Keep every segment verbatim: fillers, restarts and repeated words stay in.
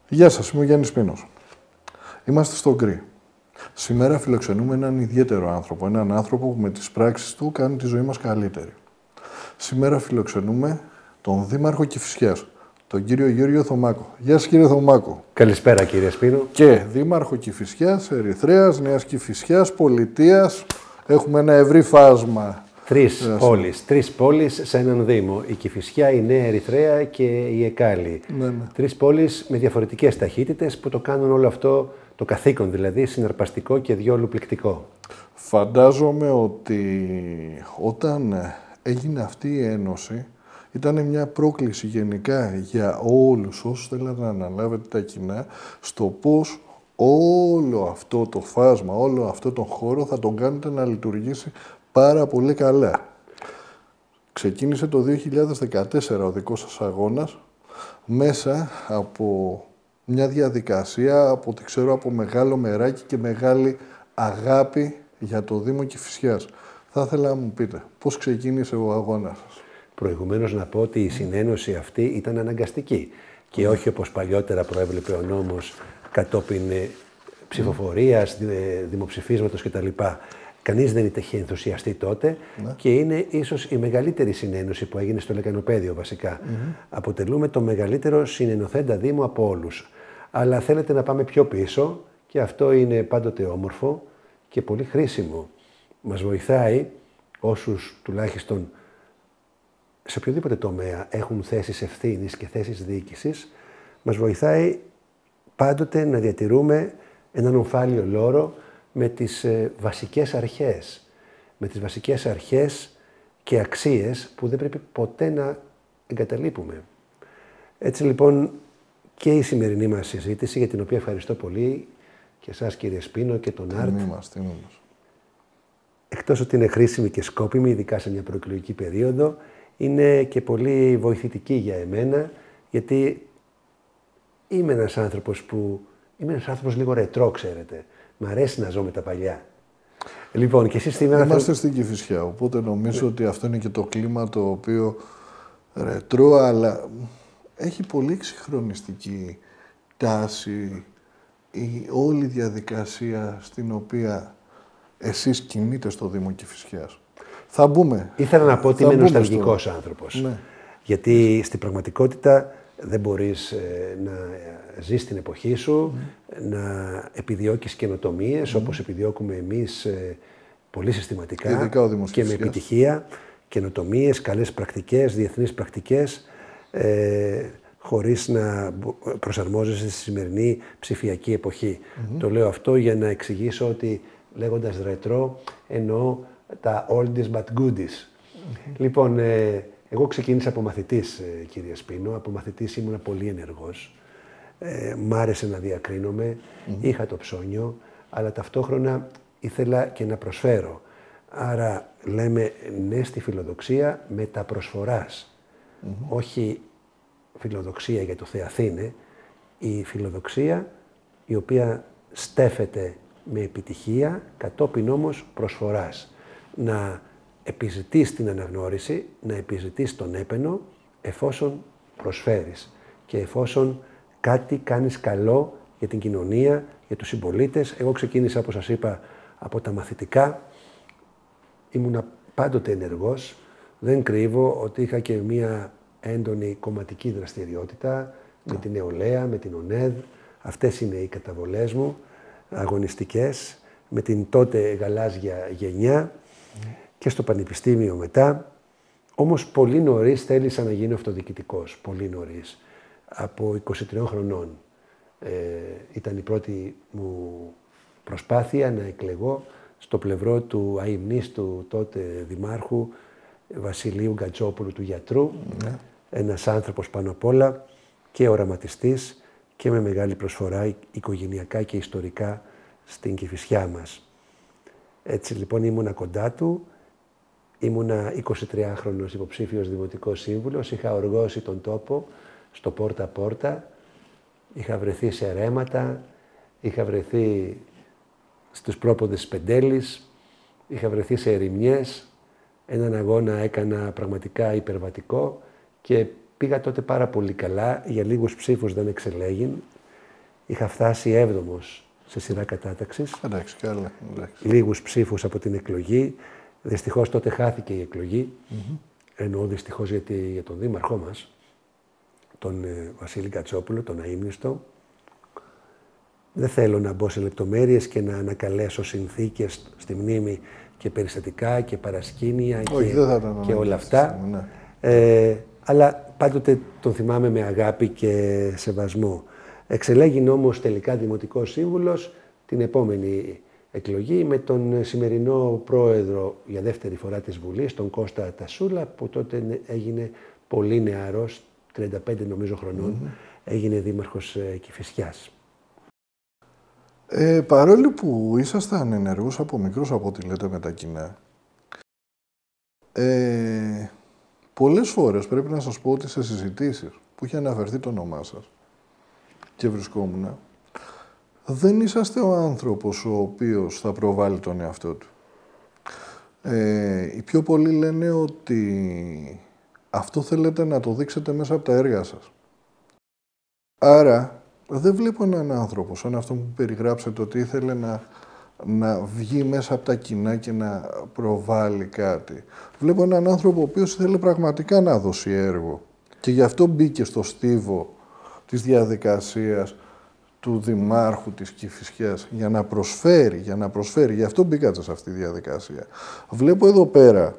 Γεια σας, είμαι ο Γιάννης Πίνος. Είμαστε στο Γκρι. Σήμερα φιλοξενούμε έναν ιδιαίτερο άνθρωπο, έναν άνθρωπο που με τις πράξεις του κάνει τη ζωή μας καλύτερη. Σήμερα φιλοξενούμε τον Δήμαρχο Κηφισιάς, τον κύριο Γιώργο Θωμάκο. Γεια σας κύριε Θωμάκο. Καλησπέρα κύριε Σπύρο. Και Δήμαρχο Κηφισιάς, Ερυθρέας, Νέας Κηφισιάς, Πολιτείας. Έχουμε ένα ευρύ φάσμα. Τρεις πόλεις, τρεις πόλεις σε έναν Δήμο. Η Κηφισιά, η Νέα Ερυθρέα και η Εκάλη. Ναι, ναι. Τρεις πόλεις με διαφορετικές ταχύτητες που το κάνουν όλο αυτό, το καθήκον δηλαδή, συναρπαστικό και διόλου πληκτικό. Φαντάζομαι ότι όταν έγινε αυτή η ένωση, ήταν μια πρόκληση γενικά για όλους όσους θέλατε να αναλάβετε τα κοινά στο πώς όλο αυτό το φάσμα, όλο αυτό τον χώρο θα τον κάνετε να λειτουργήσει πάρα πολύ καλά. Ξεκίνησε το δύο χιλιάδες δεκατέσσερα ο δικός σας αγώνας μέσα από μια διαδικασία, από ό,τι ξέρω, από μεγάλο μεράκι και μεγάλη αγάπη για το Δήμο Κηφισιάς. Θα ήθελα να μου πείτε πώς ξεκίνησε ο αγώνας σας. Προηγουμένως να πω ότι η συνένωση αυτή ήταν αναγκαστική και όχι όπως παλιότερα προέβλεπε ο νόμος κατόπιν ψηφοφορίας, δημοψηφίσματος κτλ. Κανείς δεν είχε ενθουσιαστεί τότε ναι. και είναι ίσως η μεγαλύτερη συνένωση που έγινε στο Λεκανοπαίδιο βασικά. Mm-hmm. Αποτελούμε το μεγαλύτερο συνενωθέντα Δήμο από όλους. Αλλά θέλετε να πάμε πιο πίσω και αυτό είναι πάντοτε όμορφο και πολύ χρήσιμο. Μας βοηθάει όσους τουλάχιστον σε οποιοδήποτε τομέα έχουν θέσεις ευθύνης και θέσεις διοίκησης, μας βοηθάει πάντοτε να διατηρούμε έναν ομφάλιο λόρο με τις ε, βασικές αρχές, με τις βασικές αρχές και αξίες που δεν πρέπει ποτέ να εγκαταλείπουμε. Έτσι λοιπόν και η σημερινή μας συζήτηση, για την οποία ευχαριστώ πολύ και εσάς κύριε Σπίνο και τον Άρτ, είμαστε, είμαστε. εκτός ότι είναι χρήσιμη και σκόπιμη, ειδικά σε μια προεκλογική περίοδο, είναι και πολύ βοηθητική για εμένα, γιατί είμαι ένας άνθρωπος που, είμαι ένας άνθρωπος λίγο ρετρό, ξέρετε. Μ' αρέσει να ζω με τα παλιά. Λοιπόν, και εσείς σήμερα... Είμαστε στην Κηφισιά, οπότε νομίζω ναι. ότι αυτό είναι και το κλίμα το οποίο ρετρό, αλλά έχει πολύ εξυγχρονιστική τάση η όλη διαδικασία στην οποία εσείς κινείτε στο Δήμο Κηφισιάς. Θα μπούμε. Ήθελα να πω ότι είμαι νοσταλγικός στο... άνθρωπος. Ναι. Γιατί στην πραγματικότητα δεν μπορείς ε, να ζεις την εποχή σου, mm. να επιδιώκεις καινοτομίες, mm. όπως επιδιώκουμε εμείς ε, πολύ συστηματικά και με επιτυχία. Καινοτομίες, καλές πρακτικές, διεθνείς πρακτικές, ε, χωρίς να προσαρμόζεσαι στη σημερινή ψηφιακή εποχή. Mm-hmm. Το λέω αυτό για να εξηγήσω ότι λέγοντας ρετρό εννοώ τα oldies but goodies. Mm-hmm. Λοιπόν, ε, εγώ ξεκίνησα από μαθητής, ε, κύριε Σπίνο. Από μαθητής ήμουνα πολύ ενεργός. Ε, μ' άρεσε να διακρίνομαι, mm-hmm. είχα το ψώνιο, αλλά ταυτόχρονα ήθελα και να προσφέρω. Άρα λέμε ναι στη φιλοδοξία μεταπροσφοράς. Mm-hmm. Όχι φιλοδοξία για το Θεαθήνε, η φιλοδοξία η οποία στέφεται με επιτυχία, κατόπιν όμως προσφοράς. Να επιζητείς την αναγνώριση, να επιζητείς τον έπαινο, εφόσον προσφέρεις και εφόσον κάτι κάνεις καλό για την κοινωνία, για τους συμπολίτες. Εγώ ξεκίνησα, όπως σας είπα, από τα μαθητικά. Ήμουνα πάντοτε ενεργός. Δεν κρύβω ότι είχα και μία έντονη κομματική δραστηριότητα με την νεολαία, με την ΟΝΕΔ. Αυτές είναι οι καταβολές μου, αγωνιστικές, με την τότε γαλάζια γενιά mm. και στο πανεπιστήμιο μετά. Όμως πολύ νωρίς θέλησα να γίνω αυτοδιοικητικός, πολύ νωρίς. Από είκοσι τριών χρονών ε, ήταν η πρώτη μου προσπάθεια να εκλεγώ στο πλευρό του αειμνίστου τότε δημάρχου Βασιλείου Γκατσόπουλου, του γιατρού. Mm. Ένας άνθρωπος πάνω απ' όλα και οραματιστής και με μεγάλη προσφορά οικογενειακά και ιστορικά στην Κηφισιά μας. Έτσι λοιπόν ήμουνα κοντά του, ήμουνα εικοσιτριάχρονος υποψήφιος δημοτικός σύμβουλος, είχα οργώσει τον τόπο στο πόρτα-πόρτα, είχα βρεθεί σε ρέματα, είχα βρεθεί στους πρόποδες της Πεντέλης, είχα βρεθεί σε ερημιές, έναν αγώνα έκανα πραγματικά υπερβατικό και πήγα τότε πάρα πολύ καλά, για λίγους ψήφους δεν εξελέγην είχα φτάσει έβδομος σε σειρά κατάταξης. Εντάξει, καλά. Εντάξει. Λίγους ψήφους από την εκλογή. Δυστυχώς τότε χάθηκε η εκλογή. Mm-hmm. Εννοώ δυστυχώς γιατί, για τον δήμαρχό μας, τον ε, Βασίλη Κατσόπουλο, τον αείμνηστο. Δεν θέλω να μπω σε λεπτομέρειες και να ανακαλέσω συνθήκες στη μνήμη και περιστατικά και παρασκήνια. Όχι, και, δεν θα ήταν και όλα αυτά. Ναι. Ε, αλλά πάντοτε τον θυμάμαι με αγάπη και σεβασμό. Εξελέγην όμως τελικά δημοτικός σύμβουλος την επόμενη εκλογή με τον σημερινό πρόεδρο για δεύτερη φορά της Βουλής, τον Κώστα Τασούλα, που τότε έγινε πολύ νεαρός, τριάντα πέντε νομίζω χρονών, mm-hmm. έγινε δήμαρχος Κηφισιάς. Ε, παρόλο που ήσασταν ενεργός από μικρός, από ό,τι λέτε με τα κοινά, ε, πολλές φορές πρέπει να σας πω ότι σε συζητήσεις που είχε αναφερθεί το όνομά σας και βρισκόμουν, δεν είσαστε ο άνθρωπος ο οποίος θα προβάλλει τον εαυτό του. Ε, οι πιο πολλοί λένε ότι αυτό θέλετε να το δείξετε μέσα από τα έργα σας. Άρα, δεν βλέπω έναν άνθρωπο σαν αυτό που περιγράψετε ότι ήθελε να, να βγει μέσα από τα κοινά και να προβάλλει κάτι. Βλέπω έναν άνθρωπο ο οποίος ήθελε πραγματικά να δώσει έργο και γι' αυτό μπήκε στο στίβο της διαδικασίας του Δημάρχου της Κηφισιάς για να προσφέρει, για να προσφέρει. Γι' αυτό μπήκατε σε αυτή τη διαδικασία. Βλέπω εδώ πέρα,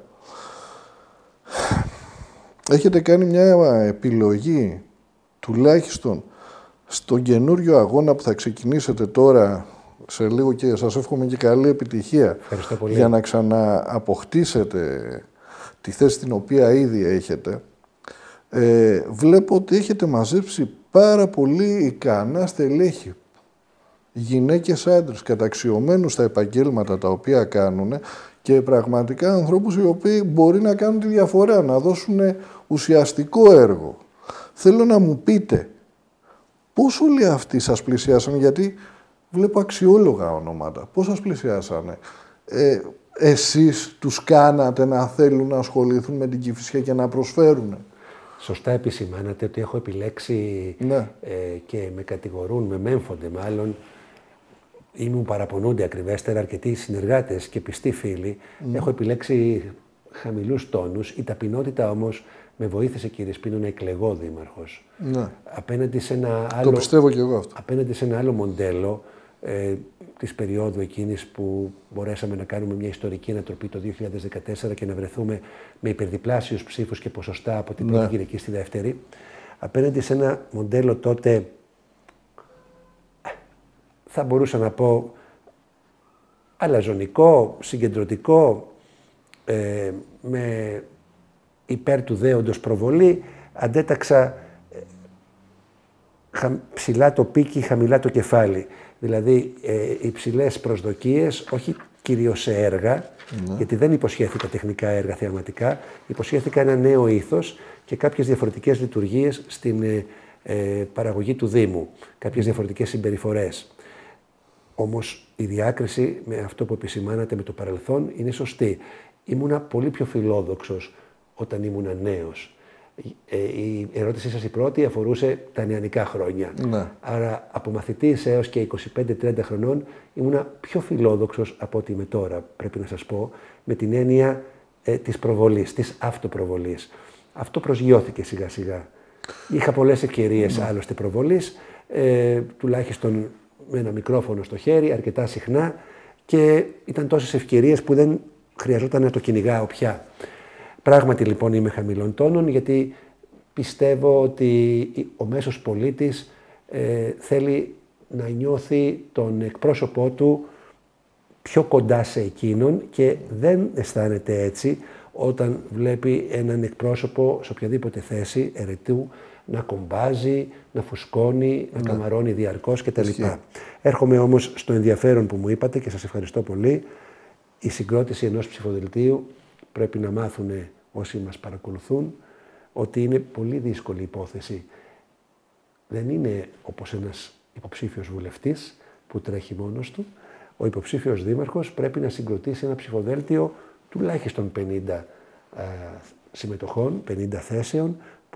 έχετε κάνει μια επιλογή τουλάχιστον στον καινούριο αγώνα που θα ξεκινήσετε τώρα σε λίγο και σας εύχομαι και καλή επιτυχία για να ξανααποκτήσετε τη θέση την οποία ήδη έχετε. Ε, βλέπω ότι έχετε μαζέψει πάρα πολύ ικανά στελέχη, γυναίκες, άντρες, καταξιωμένους στα επαγγέλματα τα οποία κάνουν και πραγματικά ανθρώπους οι οποίοι μπορεί να κάνουν τη διαφορά, να δώσουν ουσιαστικό έργο. Θέλω να μου πείτε πώς όλοι αυτοί σας πλησιάσαν, γιατί βλέπω αξιόλογα ονόματα. Πώς σας πλησιάσανε. Ε, εσείς τους κάνατε να θέλουν να ασχοληθούν με την Κηφισιά και να προσφέρουν. Σωστά επισημάνατε ότι έχω επιλέξει ναι. ε, και με κατηγορούν, με μέμφονται μάλλον, ή μου παραπονούνται ακριβέστερα αρκετοί συνεργάτες και πιστοί φίλοι. Mm. Έχω επιλέξει χαμηλούς τόνους. Η ταπεινότητα όμως με βοήθησε, κύριε Σπίνο, να εκλεγώ δήμαρχος. Ναι. Απέναντι σε ένα άλλο, το πιστεύω και εγώ αυτό. Απέναντι σε ένα άλλο μοντέλο ε, της περίοδου εκείνης που μπορέσαμε να κάνουμε μια ιστορική ανατροπή το δύο χιλιάδες δεκατέσσερα και να βρεθούμε με υπερδιπλάσιους ψήφους και ποσοστά από την πρώτη ναι. Κυριακή στη δεύτερη. Απέναντι σε ένα μοντέλο τότε, θα μπορούσα να πω, αλαζονικό, συγκεντρωτικό, ε, με υπέρ του δέοντος προβολή, αντέταξα χα, ψηλά το πίκι, χαμηλά το κεφάλι. Δηλαδή, ε, υψηλές προσδοκίες, όχι κυρίως σε έργα, ναι. γιατί δεν υποσχέθηκα τεχνικά έργα θεαματικά, υποσχέθηκα ένα νέο ήθος και κάποιες διαφορετικές λειτουργίες στην ε, ε, παραγωγή του Δήμου, κάποιες διαφορετικές συμπεριφορές. Όμως η διάκριση με αυτό που επισημάνατε με το παρελθόν είναι σωστή. Ήμουνα πολύ πιο φιλόδοξος όταν ήμουνα νέος. Ε, η ερώτησή σας η πρώτη αφορούσε τα νεανικά χρόνια. Ναι. Άρα από μαθητής έως και είκοσι πέντε τριάντα χρονών ήμουνα πιο φιλόδοξος από ό,τι είμαι τώρα, πρέπει να σας πω, με την έννοια ε, της προβολής, της αυτοπροβολής. Αυτό προσγειώθηκε σιγά σιγά. Είχα πολλές ευκαιρίες ναι. άλλωστε προβολής, ε, τουλάχιστον με ένα μικρόφωνο στο χέρι, αρκετά συχνά, και ήταν τόσες ευκαιρίες που δεν χρειαζόταν να το κυνηγάω πια. Πράγματι λοιπόν είμαι χαμηλών τόνων, γιατί πιστεύω ότι ο μέσος πολίτης ε, θέλει να νιώθει τον εκπρόσωπό του πιο κοντά σε εκείνον και δεν αισθάνεται έτσι όταν βλέπει έναν εκπρόσωπο σε οποιαδήποτε θέση ερετού να κομπάζει, να φουσκώνει, να ναι. καμαρώνει διαρκώς κτλ. Έρχομαι όμως στο ενδιαφέρον που μου είπατε και σας ευχαριστώ πολύ. Η συγκρότηση ενός ψηφοδελτίου πρέπει να μάθουν όσοι μας παρακολουθούν ότι είναι πολύ δύσκολη υπόθεση. Δεν είναι όπως ένας υποψήφιος βουλευτής που τρέχει μόνος του. Ο υποψήφιος δήμαρχος πρέπει να συγκροτήσει ένα ψηφοδέλτιο τουλάχιστον πενήντα α, συμμετοχών, πενήντα θέσεων,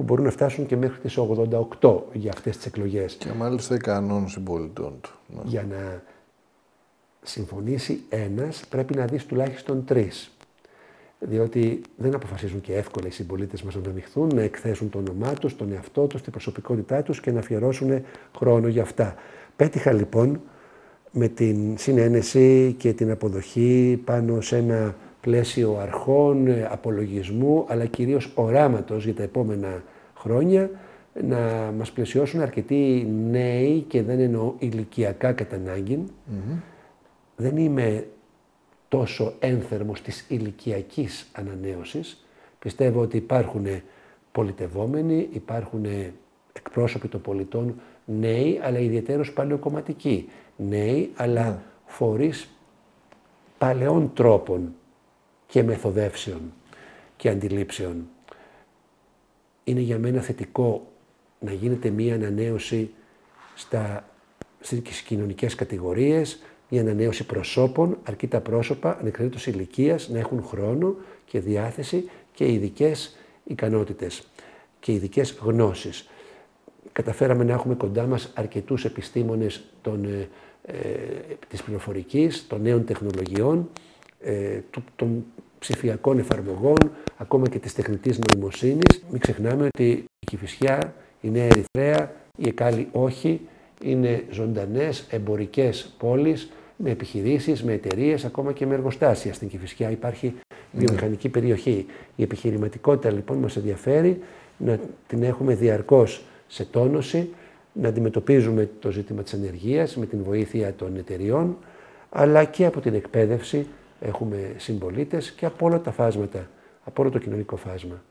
που μπορούν να φτάσουν και μέχρι τις ογδόντα οκτώ για αυτές τις εκλογές. Και μάλιστα ικανών συμπολιτών του. Ναι. Για να συμφωνήσει ένας πρέπει να δεις τουλάχιστον τρεις. Διότι δεν αποφασίζουν και εύκολα οι συμπολίτες μας να αναμειχθούν, να εκθέσουν το όνομά τους, τον εαυτό τους, την προσωπικότητά τους και να αφιερώσουν χρόνο για αυτά. Πέτυχα λοιπόν με την συνένεση και την αποδοχή πάνω σε ένα πλαίσιο αρχών, απολογισμού, αλλά κυρίως οράματος για τα επόμενα χρόνια, να μας πλαισιώσουν αρκετοί νέοι και δεν εννοώ ηλικιακά κατά ανάγκη. Mm-hmm. Δεν είμαι τόσο ένθερμος της ηλικιακής ανανέωσης. Πιστεύω ότι υπάρχουν πολιτευόμενοι, υπάρχουν εκπρόσωποι των πολιτών νέοι, αλλά ιδιαίτερως παλαιοκομματικοί. Νέοι, αλλά yeah. φορείς παλαιών τρόπων και μεθοδεύσεων και αντιλήψεων. Είναι για μένα θετικό να γίνεται μία ανανέωση στα, στις κοινωνικές κατηγορίες, μια ανανέωση προσώπων, αρκεί τα πρόσωπα, ανεξαρτήτως ηλικίας, να έχουν χρόνο και διάθεση και ειδικές ικανότητες και ειδικές γνώσεις. Καταφέραμε να έχουμε κοντά μας αρκετούς επιστήμονες των, ε, ε, της πληροφορικής, των νέων τεχνολογιών, ε, των ψηφιακών εφαρμογών, ακόμα και της τεχνητής νοημοσύνης. Μην ξεχνάμε ότι η Κηφισιά, η Νέα Ερυθρέα, η Εκάλη όχι, είναι ζωντανές εμπορικές πόλεις με επιχειρήσεις, με εταιρείες, ακόμα και με εργοστάσια. Στην Κηφισιά υπάρχει βιομηχανική mm. περιοχή. Η επιχειρηματικότητα λοιπόν μας ενδιαφέρει να την έχουμε διαρκώς σε τόνωση, να αντιμετωπίζουμε το ζήτημα της ανεργίας με την βοήθεια των εταιριών, αλλά και από την εκπαίδευση έχουμε συμπολίτες και από όλα τα φάσματα, από όλο το κοινωνικό φάσμα.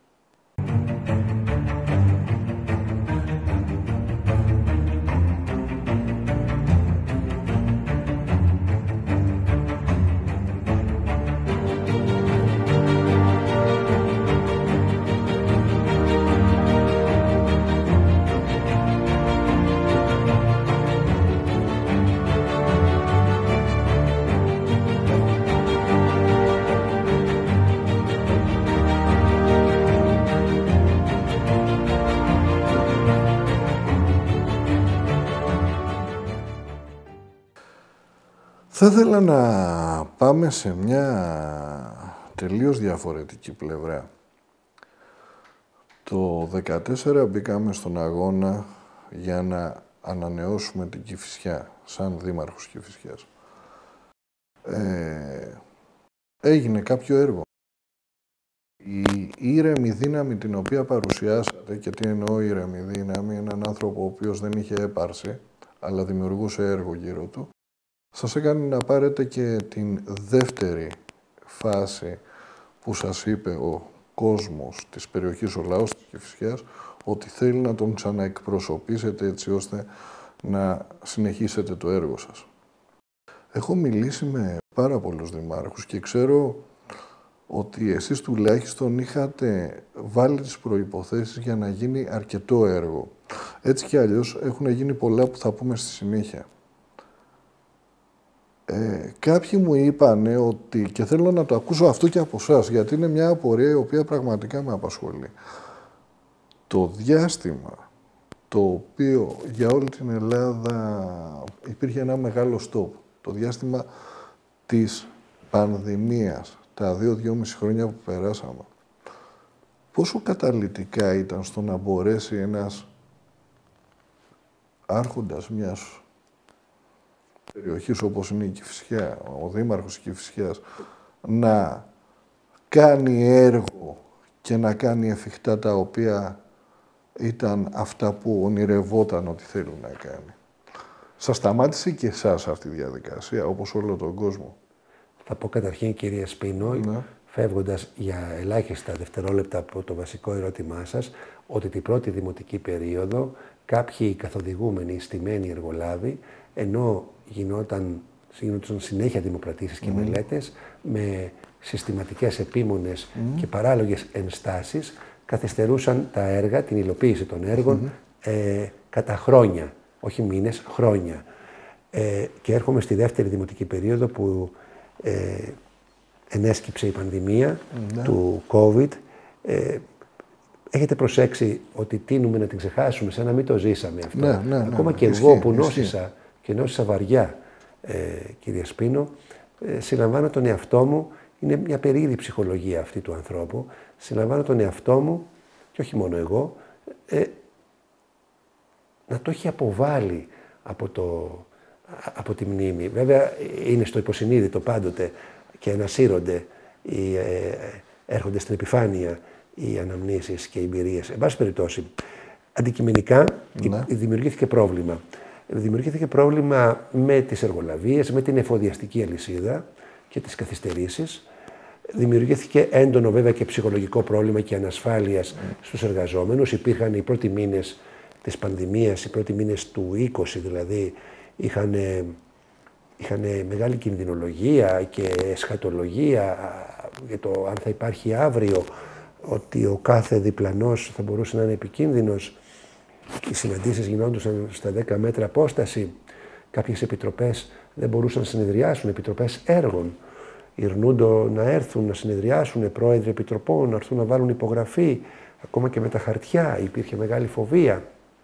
Θα ήθελα να πάμε σε μια τελείως διαφορετική πλευρά. Το δύο χιλιάδες δεκατέσσερα μπήκαμε στον αγώνα για να ανανεώσουμε την Κηφισιά, σαν δήμαρχος Κηφισιάς. Ε, έγινε κάποιο έργο. Η ήρεμη δύναμη την οποία παρουσιάσατε, και τι εννοώ ήρεμη δύναμη, έναν άνθρωπο ο οποίος δεν είχε έπαρση, αλλά δημιουργούσε έργο γύρω του, σας έκανε να πάρετε και την δεύτερη φάση που σας είπε ο κόσμος της περιοχής, ο λαός της Κηφισιάς, ότι θέλει να τον ξαναεκπροσωπήσετε έτσι ώστε να συνεχίσετε το έργο σας. Έχω μιλήσει με πάρα πολλούς δημάρχους και ξέρω ότι εσείς τουλάχιστον είχατε βάλει τις προϋποθέσεις για να γίνει αρκετό έργο. Έτσι κι αλλιώς έχουν γίνει πολλά που θα πούμε στη συνέχεια. Ε, κάποιοι μου είπανε ότι, και θέλω να το ακούσω αυτό και από εσάς, γιατί είναι μια απορία η οποία πραγματικά με απασχολεί. Το διάστημα το οποίο για όλη την Ελλάδα υπήρχε ένα μεγάλο στόπ, το διάστημα της πανδημίας, τα δύο, δυόμιση χρόνια που περάσαμε, πόσο καταλυτικά ήταν στο να μπορέσει ένας άρχοντας μιας περιοχής όπως είναι η Κηφισιά, ο δήμαρχος της Κηφισιάς, να κάνει έργο και να κάνει εφικτά τα οποία ήταν αυτά που ονειρευόταν ότι θέλουν να κάνει. Σας σταμάτησε και εσάς αυτή η διαδικασία, όπως όλο τον κόσμο? Θα πω καταρχήν, κύριε Σπίνο, ναι, φεύγοντας για ελάχιστα δευτερόλεπτα από το βασικό ερώτημά σας, ότι την πρώτη δημοτική περίοδο κάποιοι καθοδηγούμενοι, στημένοι εργολάβοι, ενώ γινόταν, γινόταν συνέχεια δημοπρατήσεις και mm. μελέτες, με συστηματικές, επίμονες mm. και παράλογες ενστάσεις, καθυστερούσαν τα έργα, την υλοποίηση των έργων, mm. ε, κατά χρόνια, όχι μήνες, χρόνια. Ε, και έρχομαι στη δεύτερη δημοτική περίοδο που ε, ενέσκυψε η πανδημία mm. του COVID. Ε, έχετε προσέξει ότι τείνουμε να την ξεχάσουμε, σαν να μην το ζήσαμε αυτό. Ναι, ναι, ναι, Ακόμα ναι, και ισχύει, εγώ που ισχύει. νόσησα και νόσησα βαριά, ε, κύριε Σπίνο, ε, συλλαμβάνω τον εαυτό μου, είναι μια περίεργη ψυχολογία αυτή του ανθρώπου, συλλαμβάνω τον εαυτό μου, και όχι μόνο εγώ, ε, να το έχει αποβάλει από, το, από τη μνήμη. Βέβαια είναι στο υποσυνείδητο πάντοτε και ανασύρονται, οι, ε, έρχονται στην επιφάνεια οι αναμνήσεις και οι εμπειρίες. Εν πάση περιπτώσει, αντικειμενικά ναι. δημιουργήθηκε πρόβλημα. Δημιουργήθηκε πρόβλημα με τις εργολαβίες, με την εφοδιαστική αλυσίδα και τις καθυστερήσεις. Δημιουργήθηκε έντονο βέβαια και ψυχολογικό πρόβλημα και ανασφάλειας mm. στους εργαζόμενους. Υπήρχαν οι πρώτοι μήνες της πανδημίας, οι πρώτοι μήνες του είκοσι δηλαδή, είχαν, είχαν μεγάλη κινδυνολογία και εσχατολογία για το αν θα υπάρχει αύριο, ότι ο κάθε διπλανός θα μπορούσε να είναι επικίνδυνος. Οι συναντήσεις γινόντουσαν στα δέκα μέτρα απόσταση. Κάποιες επιτροπές δεν μπορούσαν να συνεδριάσουν, επιτροπές έργων. Ηρνούντο να έρθουν να συνεδριάσουν, πρόεδροι επιτροπών, να έρθουν να βάλουν υπογραφή. Ακόμα και με τα χαρτιά υπήρχε μεγάλη φοβία.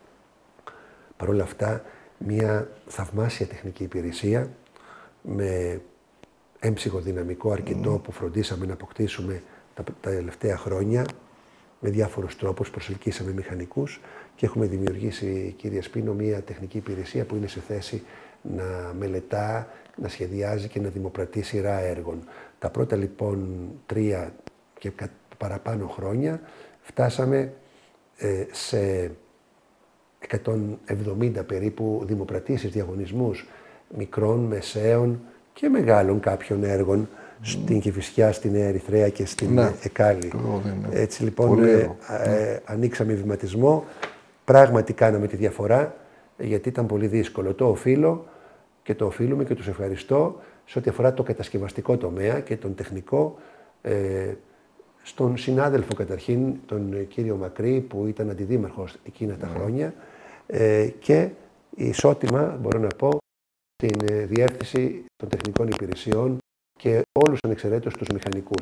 Παρ' όλα αυτά, μια θαυμάσια τεχνική υπηρεσία με έμψυχο δυναμικό αρκετό mm. που φροντίσαμε να αποκτήσουμε τα, τα τελευταία χρόνια, με διάφορους τρόπους προσελκύσαμε μηχανικούς και έχουμε δημιουργήσει, κύριε Σπίνο, μια τεχνική υπηρεσία που είναι σε θέση να μελετά, να σχεδιάζει και να δημοπρατεί σειρά έργων. Τα πρώτα λοιπόν τρία και παραπάνω χρόνια φτάσαμε ε, σε εκατόν εβδομήντα περίπου δημοπρατήσεις, διαγωνισμούς μικρών, μεσαίων και μεγάλων κάποιων έργων mm. στην Κηφισιά, στην Νέα Ερυθρέα και στην ναι. Εκάλη. Έτσι λοιπόν ε, ε, ανοίξαμε βηματισμό, πράγματι κάναμε τη διαφορά γιατί ήταν πολύ δύσκολο. Το οφείλω και το οφείλουμε και τους ευχαριστώ σε ό,τι αφορά το κατασκευαστικό τομέα και τον τεχνικό, ε, στον συνάδελφο καταρχήν, τον κύριο Μακρύ, που ήταν αντιδήμαρχος εκείνα τα mm. χρόνια, ε, και ισότιμα, μπορώ να πω, την ε, διεύθυνση των τεχνικών υπηρεσιών και όλους ανεξαιρέτως τους μηχανικούς.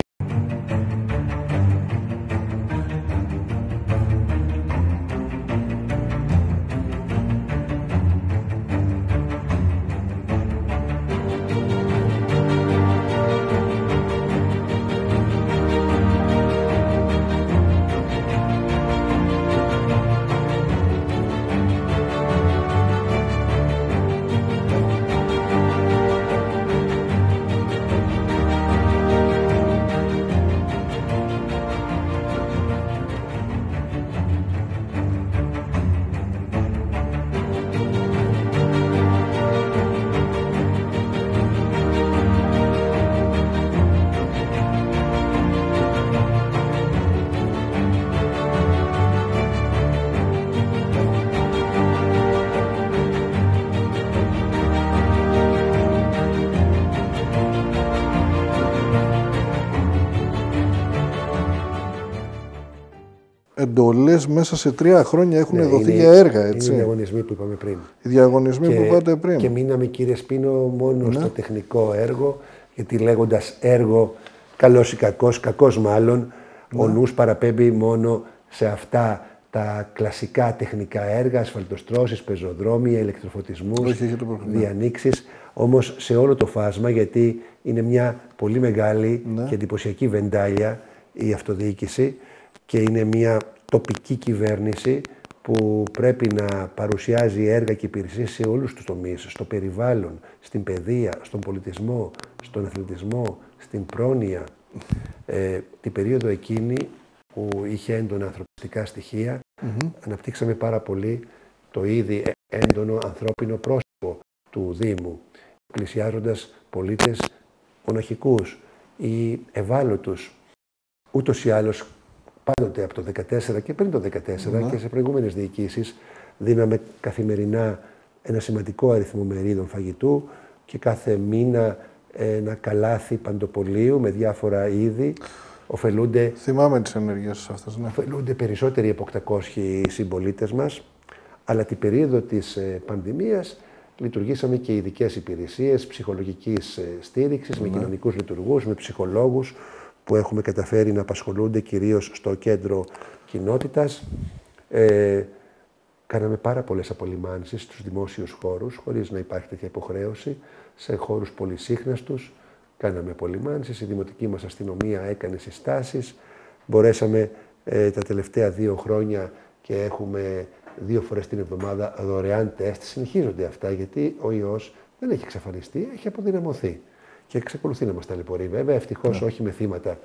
Εντολές μέσα σε τρία χρόνια έχουν ναι, δοθεί είναι, για έργα, έτσι. Είναι οι διαγωνισμοί που είπαμε πριν. Οι διαγωνισμοί και, που είπατε πριν. Και μείναμε, κύριε Σπίνο, μόνο ναι. στο τεχνικό έργο, γιατί λέγοντας έργο, καλός ή κακός, κακός μάλλον, ναι. ο νους παραπέμπει μόνο σε αυτά τα κλασικά τεχνικά έργα, ασφαλτοστρώσεις, πεζοδρόμια, ηλεκτροφωτισμούς, διανοίξεις, όμως σε όλο το φάσμα, γιατί είναι μια πολύ μεγάλη ναι. και εντυπωσιακή βεντάλια η αυτοδιοίκηση και είναι μια τοπική κυβέρνηση που πρέπει να παρουσιάζει έργα και υπηρεσίες σε όλους τους τομείς, στο περιβάλλον, στην παιδεία, στον πολιτισμό, στον αθλητισμό, στην πρόνοια. Ε, την περίοδο εκείνη που είχε έντονα ανθρωπιστικά στοιχεία, mm-hmm. αναπτύξαμε πάρα πολύ το ήδη έντονο ανθρώπινο πρόσωπο του Δήμου, πλησιάζοντας πολίτες μοναχικούς ή ευάλωτους. Ούτως ή άλλως, πάντοτε από το δύο χιλιάδες δεκατέσσερα και πριν το δύο χιλιάδες δεκατέσσερα mm. και σε προηγούμενες διοικήσεις δίναμε καθημερινά ένα σημαντικό αριθμό μερίδων φαγητού και κάθε μήνα ένα καλάθι παντοπολίου με διάφορα είδη. Οφελούνται, θυμάμαι τις ενέργειες αυτές, ναι. Οφελούνται περισσότεροι από οκτακόσιοι συμπολίτες μας, αλλά την περίοδο της πανδημίας λειτουργήσαμε και ειδικές υπηρεσίες ψυχολογικής στήριξης, mm. με κοινωνικούς λειτουργούς, με ψυχολόγους, που έχουμε καταφέρει να απασχολούνται κυρίως στο κέντρο κοινότητας. Ε, κάναμε πάρα πολλές απολυμάνσεις στους δημόσιους χώρους, χωρίς να υπάρχει τέτοια υποχρέωση, σε χώρους πολυσύχναστους. Κάναμε απολυμάνσεις, η δημοτική μας αστυνομία έκανε συστάσεις. Μπορέσαμε ε, τα τελευταία δύο χρόνια και έχουμε δύο φορές την εβδομάδα δωρεάν τεστ. Συνεχίζονται αυτά, γιατί ο ιός δεν έχει εξαφανιστεί, έχει αποδυναμωθεί. Και εξακολουθεί να μας ταλαιπωρεί, βέβαια, ευτυχώς yeah. όχι με θύματα.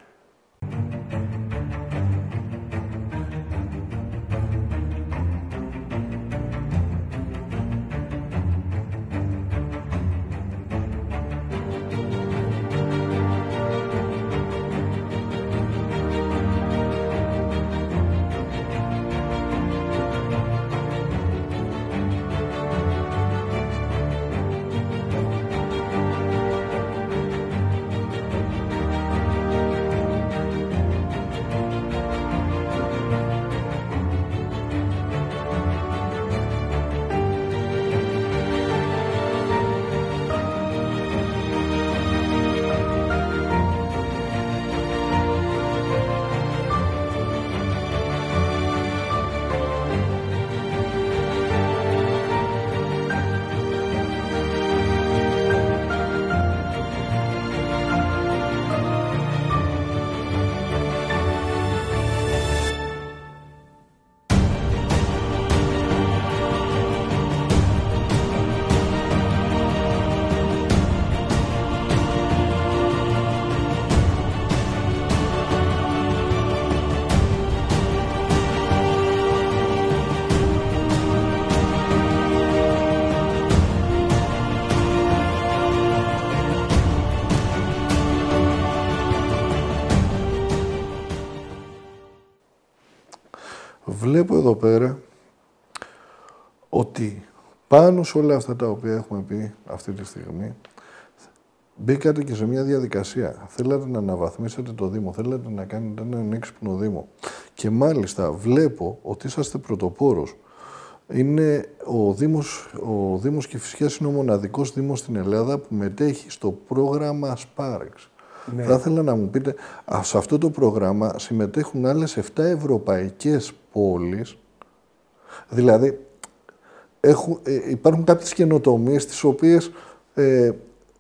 Βλέπω εδώ πέρα ότι πάνω σε όλα αυτά τα οποία έχουμε πει αυτή τη στιγμή μπήκατε και σε μια διαδικασία. Θέλατε να αναβαθμίσετε το Δήμο, θέλατε να κάνετε έναν έξυπνο Δήμο. Και μάλιστα βλέπω ότι είσαστε πρωτοπόρος. Είναι ο Δήμος, ο Δήμος Κηφισιάς είναι ο μοναδικός Δήμος στην Ελλάδα που μετέχει στο πρόγραμμα Sparks. Ναι. Θα ήθελα να μου πείτε, σε αυτό το πρόγραμμα συμμετέχουν άλλες επτά ευρωπαϊκές πόλεις. Δηλαδή, έχουν, ε, υπάρχουν κάποιες καινοτομίες τις οποίες ε,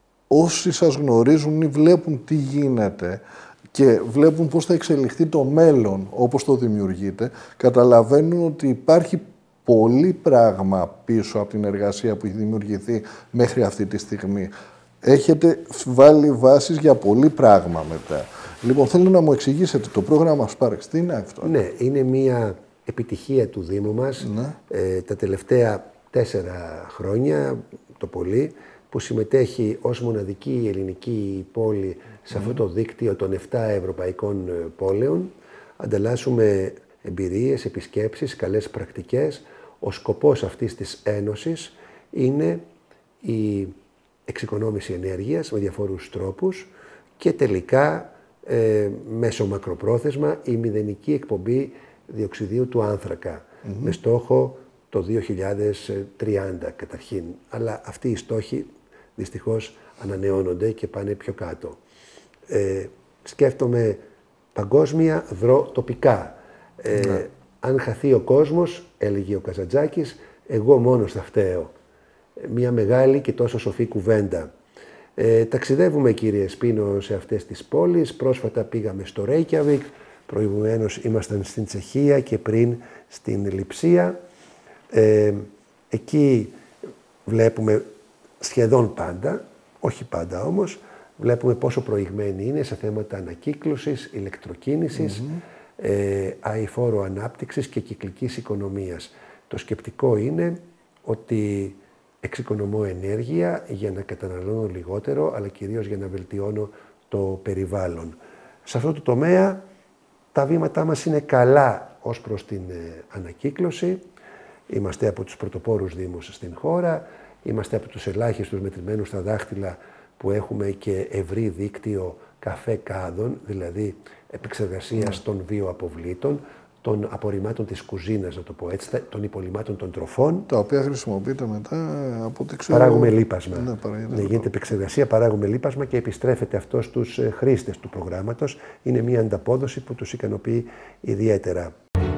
όσοι σας γνωρίζουν ή βλέπουν τι γίνεται και βλέπουν πώς θα εξελιχθεί το μέλλον όπως το δημιουργείτε, καταλαβαίνουν ότι υπάρχει πολύ πράγμα πίσω από την εργασία που έχει δημιουργηθεί μέχρι αυτή τη στιγμή. Έχετε βάλει βάσεις για πολύ πράγμα μετά. Λοιπόν, θέλω να μου εξηγήσετε το πρόγραμμα Sparks. Τι είναι αυτό? Ναι, είναι μια επιτυχία του Δήμου μας ναι. ε, τα τελευταία τέσσερα χρόνια, το πολύ, που συμμετέχει ως μοναδική ελληνική πόλη σε mm. αυτό το δίκτυο των επτά ευρωπαϊκών πόλεων. Ανταλλάσσουμε εμπειρίες, επισκέψεις, καλές πρακτικές. Ο σκοπός αυτής της ένωσης είναι η εξοικονόμηση ενέργειας με διαφόρους τρόπους και τελικά ε, μέσω μακροπρόθεσμα η μηδενική εκπομπή διοξιδίου του άνθρακα mm-hmm. με στόχο το δύο χιλιάδες τριάντα καταρχήν. Αλλά αυτοί οι στόχοι δυστυχώς ανανεώνονται και πάνε πιο κάτω. Ε, σκέφτομαι παγκόσμια, δρώ τοπικά. Ε, mm-hmm. Αν χαθεί ο κόσμος, έλεγε ο Καζαντζάκης, εγώ μόνος θα φταίω. Μια μεγάλη και τόσο σοφή κουβέντα. Ε, ταξιδεύουμε, κύριε Σπίνο, σε αυτές τις πόλεις. Πρόσφατα πήγαμε στο Ρέικιαβικ, προηγουμένως ήμασταν στην Τσεχία και πριν στην Λειψία. Ε, εκεί βλέπουμε σχεδόν πάντα, όχι πάντα όμως, βλέπουμε πόσο προηγμένοι είναι σε θέματα ανακύκλωσης, ηλεκτροκίνησης, mm-hmm. ε, αειφόρου ανάπτυξης και κυκλικής οικονομίας. Το σκεπτικό είναι ότι εξοικονομώ ενέργεια για να καταναλώνω λιγότερο, αλλά κυρίως για να βελτιώνω το περιβάλλον. Σε αυτό το τομέα τα βήματά μας είναι καλά ως προς την ε, ανακύκλωση. Είμαστε από τους πρωτοπόρους δήμους στην χώρα, είμαστε από τους ελάχιστους μετρημένους στα δάχτυλα που έχουμε και ευρύ δίκτυο καφέ κάδων, δηλαδή επεξεργασίας mm. των βιοαποβλήτων, των απορριμμάτων της κουζίνας, να το πω έτσι, των υπολειμμάτων των τροφών. Τα οποία χρησιμοποιείται μετά από ό,τι ξέρω. Παράγουμε λίπασμα. Ναι, ναι, γίνεται επεξεργασία, παράγουμε λίπασμα και επιστρέφεται αυτό στους χρήστες του προγράμματος. Είναι μια ανταπόδοση που τους ικανοποιεί ιδιαίτερα.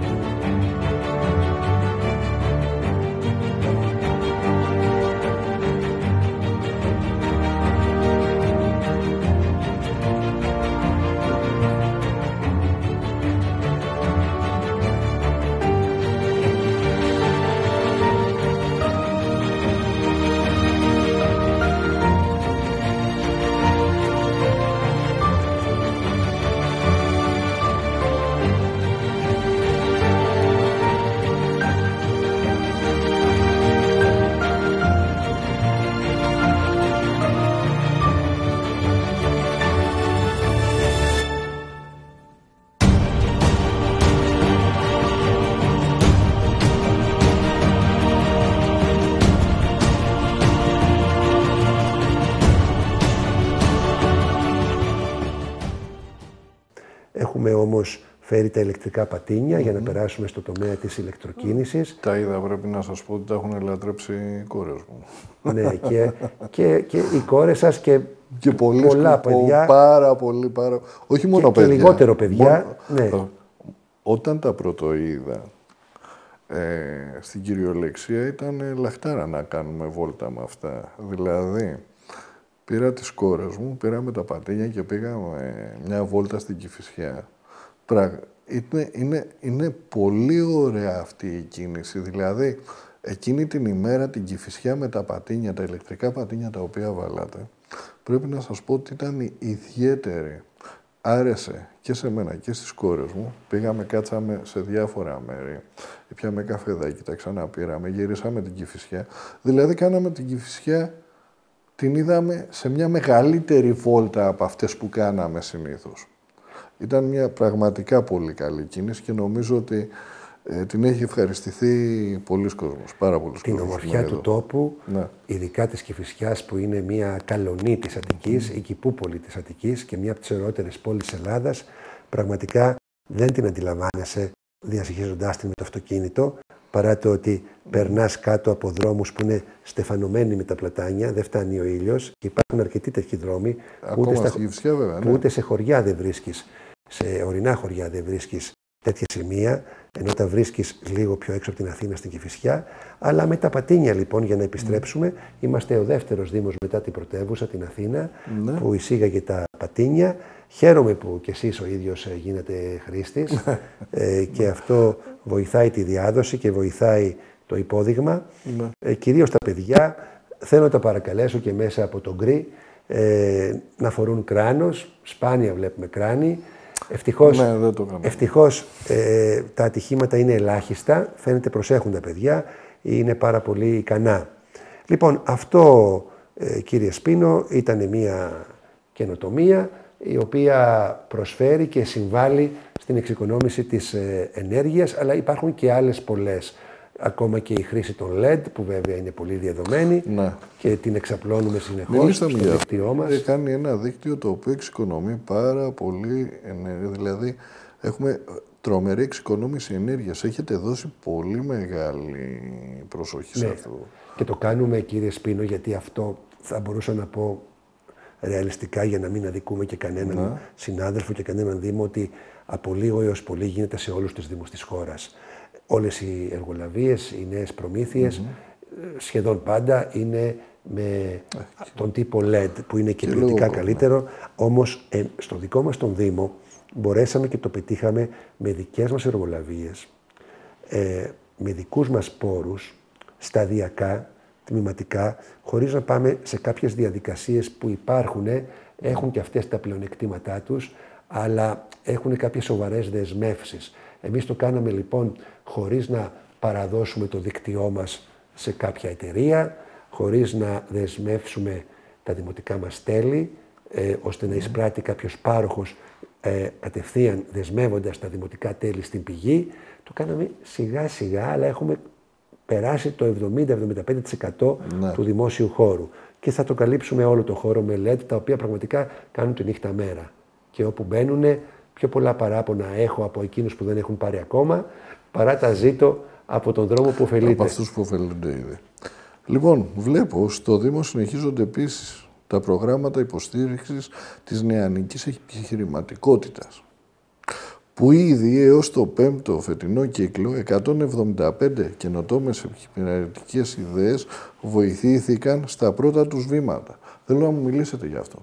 Έχουμε όμως φέρει τα ηλεκτρικά πατίνια mm-hmm. για να περάσουμε στο τομέα της ηλεκτροκίνησης. Τα είδα, πρέπει να σας πω ότι τα έχουν λατρέψει οι κόρες μου. Ναι, και, και, και οι κόρες σας και, και πολλοί, πολλά παιδιά. Πάρα πολύ, πάρα... Όχι μόνο και, παιδιά. Και λιγότερο παιδιά. Μόνο... Ναι. Όταν τα πρωτοείδα ε, στην κυριολεξία ήταν λαχτάρα να κάνουμε βόλτα με αυτά. Δηλαδή, πήρα τις κόρες μου, πήραμε τα πατίνια και πήγαμε μια βόλτα στην Κηφισιά. Είναι, είναι, είναι πολύ ωραία αυτή η κίνηση. Δηλαδή, εκείνη την ημέρα την Κηφισιά με τα πατίνια, τα ηλεκτρικά πατίνια τα οποία βάλατε, πρέπει να σας πω ότι ήταν ιδιαίτερη. Άρεσε και σε μένα και στις κόρες μου. Πήγαμε, κάτσαμε σε διάφορα μέρη. Πιάμε καφεδάκι, τα ξαναπήραμε, γυρίσαμε την Κηφισιά. Δηλαδή, κάναμε την Κηφισιά, την είδαμε σε μια μεγαλύτερη βόλτα από αυτές που κάναμε συνήθως. Ήταν μια πραγματικά πολύ καλή κίνηση και νομίζω ότι ε, την έχει ευχαριστηθεί πολλοί κόσμος, πάρα πολλοί κόσμος. Την ομορφιά του τόπου, ναι. ειδικά της Κηφισιάς που είναι μια καλονή της Αττικής, mm. η Κηπούπολη της Αττικής και μια από τις ωραιότερες πόλεις της Ελλάδας, πραγματικά δεν την αντιλαμβάνεσαι διασχίζοντάς την με το αυτοκίνητο, παρά το ότι περνάς κάτω από δρόμους που είναι στεφανωμένοι με τα πλατάνια, δεν φτάνει ο ήλιος και υπάρχουν αρκετοί τέτοιοι δρόμοι που ούτε, στα... Κηφισιά, βέβαια, ναι. που ούτε σε χωριά δεν βρίσκεις, σε ορεινά χωριά δεν βρίσκεις τέτοια σημεία, ενώ τα βρίσκεις λίγο πιο έξω από την Αθήνα στην Κηφισιά. Αλλά με τα πατίνια λοιπόν, για να επιστρέψουμε, mm. είμαστε ο δεύτερος δήμος μετά την πρωτεύουσα, την Αθήνα, mm. που εισήγαγε τα πατίνια. Χαίρομαι που κι εσείς ο ίδιος γίνετε χρήστης ε, και αυτό βοηθάει τη διάδοση και βοηθάει το υπόδειγμα. Mm. Ε, κυρίως τα παιδιά, θέλω να τα παρακαλέσω και μέσα από τον γκρι ε, να φορούν κράνος, σπάνια βλέπουμε κράνη. Ευτυχώς, ναι, δεν το ευτυχώς ε, τα ατυχήματα είναι ελάχιστα, φαίνεται προσέχουν τα παιδιά, είναι πάρα πολύ ικανά. Λοιπόν, αυτό ε, κύριε Σπίνο ήταν μια καινοτομία η οποία προσφέρει και συμβάλλει στην εξοικονόμηση της ε, ενέργειας, αλλά υπάρχουν και άλλες πολλές. Ακόμα και η χρήση των ελ ι ντι, που βέβαια είναι πολύ διαδομένη ναι. και την εξαπλώνουμε συνεχώς στο δίκτυό μας. Κάνει ένα δίκτυο το οποίο εξοικονομεί πάρα πολύ ενέργεια. Δηλαδή, έχουμε τρομερή εξοικονόμηση ενέργειας. Έχετε δώσει πολύ μεγάλη προσοχή σε ναι. αυτό. Και το κάνουμε, κύριε Σπίνο, γιατί αυτό θα μπορούσα να πω ρεαλιστικά, για να μην αδικούμε και κανέναν ναι. συνάδελφο και κανέναν δήμο, ότι από λίγο έως πολύ γίνεται σε όλους τους δήμους της χώρας. Όλες οι εργολαβίες, οι νέες προμήθειες, mm-hmm. σχεδόν πάντα είναι με Άχι. τον τύπο ελ ι ντι, που είναι και, και ποιοτικά καλύτερο. Ναι. Όμως, ε, στο δικό μας τον Δήμο, μπορέσαμε και το πετύχαμε με δικές μας εργολαβίες, ε, με δικούς μας πόρους, σταδιακά, τμηματικά, χωρίς να πάμε σε κάποιες διαδικασίες που υπάρχουν, έχουν και αυτές τα πλεονεκτήματά τους, αλλά έχουν κάποιες σοβαρές δεσμεύσεις. Εμείς το κάναμε λοιπόν χωρίς να παραδώσουμε το δίκτυό μας σε κάποια εταιρεία, χωρίς να δεσμεύσουμε τα δημοτικά μας τέλη, ε, ώστε να εισπράττει κάποιος πάροχος ε, κατευθείαν δεσμεύοντας τα δημοτικά τέλη στην πηγή. Το κάναμε σιγά σιγά, αλλά έχουμε περάσει το εβδομήντα με εβδομήντα πέντε τοις εκατό ναι. του δημόσιου χώρου. Και θα το καλύψουμε όλο το χώρο με ελ ι ντι, τα οποία πραγματικά κάνουν τη νύχτα μέρα. Και όπου μπαίνουν, πιο πολλά παράπονα έχω από εκείνους που δεν έχουν πάρει ακόμα, παρά τα ζήτω από τον δρόμο που ωφελείται. Από αυτούς που ωφελούνται ήδη. Λοιπόν, βλέπω στο Δήμο συνεχίζονται επίσης τα προγράμματα υποστήριξης της νεανικής επιχειρηματικότητας, που ήδη έως το πέμπτο φετινό κύκλο εκατόν εβδομήντα πέντε καινοτόμες επιχειρηματικές ιδέες βοηθήθηκαν στα πρώτα τους βήματα. Θέλω να μου μιλήσετε γι' αυτό.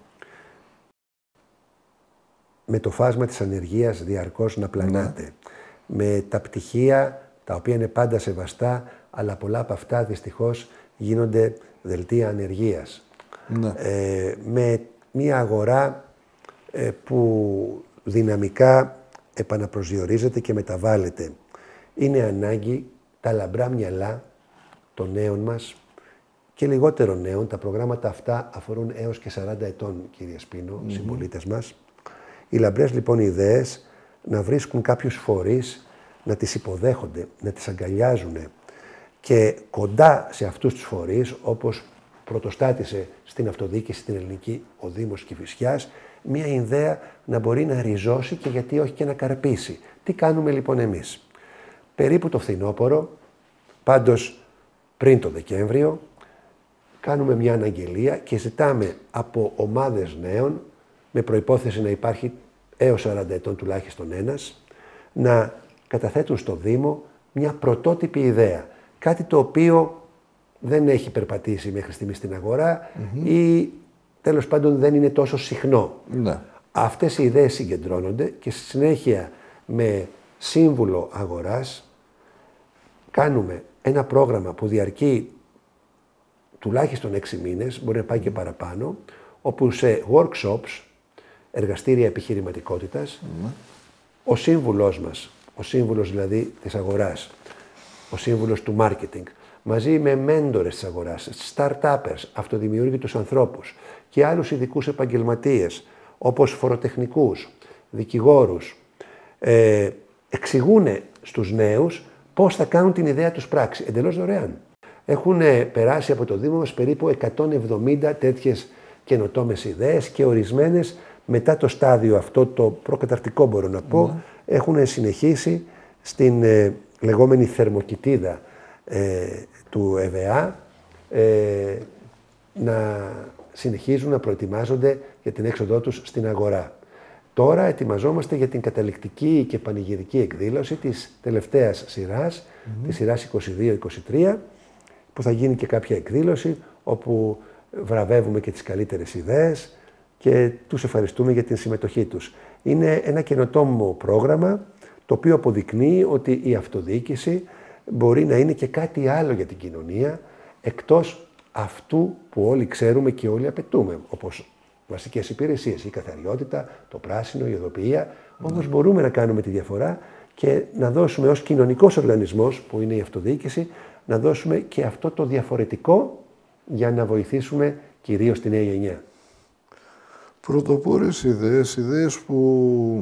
Με το φάσμα της ανεργίας διαρκώς να πλανάτε, ναι. με τα πτυχία τα οποία είναι πάντα σεβαστά, αλλά πολλά από αυτά δυστυχώς γίνονται δελτία ανεργίας. Ναι. Ε, με μια αγορά ε, που δυναμικά επαναπροσδιορίζεται και μεταβάλλεται. Είναι ανάγκη τα λαμπρά μυαλά των νέων μας και λιγότερων νέων. Τα προγράμματα αυτά αφορούν έως και σαράντα ετών, κύριε Σπίνο, mm-hmm. συμπολίτες μας. Οι λαμπρές λοιπόν ιδέες να βρίσκουν κάποιους φορείς, να τις υποδέχονται, να τις αγκαλιάζουν και κοντά σε αυτούς τους φορείς, όπως πρωτοστάτησε στην αυτοδιοίκηση στην ελληνική ο Δήμος Κηφισιάς, μια ιδέα να μπορεί να ριζώσει και γιατί όχι και να καρπίσει. Τι κάνουμε λοιπόν εμείς? Περίπου το φθινόπωρο, πάντως πριν το Δεκέμβριο, κάνουμε μια αναγγελία και ζητάμε από ομάδες νέων, με προϋπόθεση να υπάρχει έως σαράντα ετών τουλάχιστον ένας, να καταθέτουν στο Δήμο μια πρωτότυπη ιδέα. Κάτι το οποίο δεν έχει περπατήσει μέχρι στιγμή στην αγορά mm-hmm. ή τέλος πάντων δεν είναι τόσο συχνό. Ναι. Αυτές οι ιδέες συγκεντρώνονται και στη συνέχεια με σύμβουλο αγοράς κάνουμε ένα πρόγραμμα που διαρκεί τουλάχιστον έξι μήνες, μπορεί να πάει και παραπάνω, όπου σε workshops, εργαστήρια επιχειρηματικότητας, mm. ο σύμβουλός μας, ο σύμβουλος δηλαδή της αγοράς, ο σύμβουλος του marketing, μαζί με μέντορες της αγοράς, start-uppers, αυτοδημιούργητους ανθρώπους και άλλους ειδικούς επαγγελματίες, όπως φοροτεχνικούς, δικηγόρους, ε, εξηγούν στους νέους πώς θα κάνουν την ιδέα τους πράξη, εντελώς δωρεάν. Έχουν περάσει από το Δήμο μας περίπου εκατόν εβδομήντα τέτοιες καινοτόμες ιδέες και ορισμένες μετά το στάδιο αυτό, το προκαταρτικό μπορώ να πω, mm. έχουν συνεχίσει στην ε, λεγόμενη θερμοκοιτίδα ε, του ΕΒΑ ε, να συνεχίζουν να προετοιμάζονται για την έξοδό τους στην αγορά. Τώρα ετοιμαζόμαστε για την καταληκτική και πανηγυρική εκδήλωση της τελευταίας σειράς, mm-hmm. της σειράς είκοσι δύο είκοσι τρία, που θα γίνει και κάποια εκδήλωση όπου βραβεύουμε και τις καλύτερες ιδέες και τους ευχαριστούμε για την συμμετοχή τους. Είναι ένα καινοτόμο πρόγραμμα το οποίο αποδεικνύει ότι η αυτοδιοίκηση μπορεί να είναι και κάτι άλλο για την κοινωνία εκτός αυτού που όλοι ξέρουμε και όλοι απαιτούμε, όπως βασικές υπηρεσίες, η καθαριότητα, το πράσινο, η οδοποιία. Mm. Όμως μπορούμε να κάνουμε τη διαφορά και να δώσουμε ως κοινωνικός οργανισμός που είναι η αυτοδιοίκηση, να δώσουμε και αυτό το διαφορετικό για να βοηθήσουμε κυρίως τη νέα γενιά. Πρωτοπόρες ιδέες, ιδέες που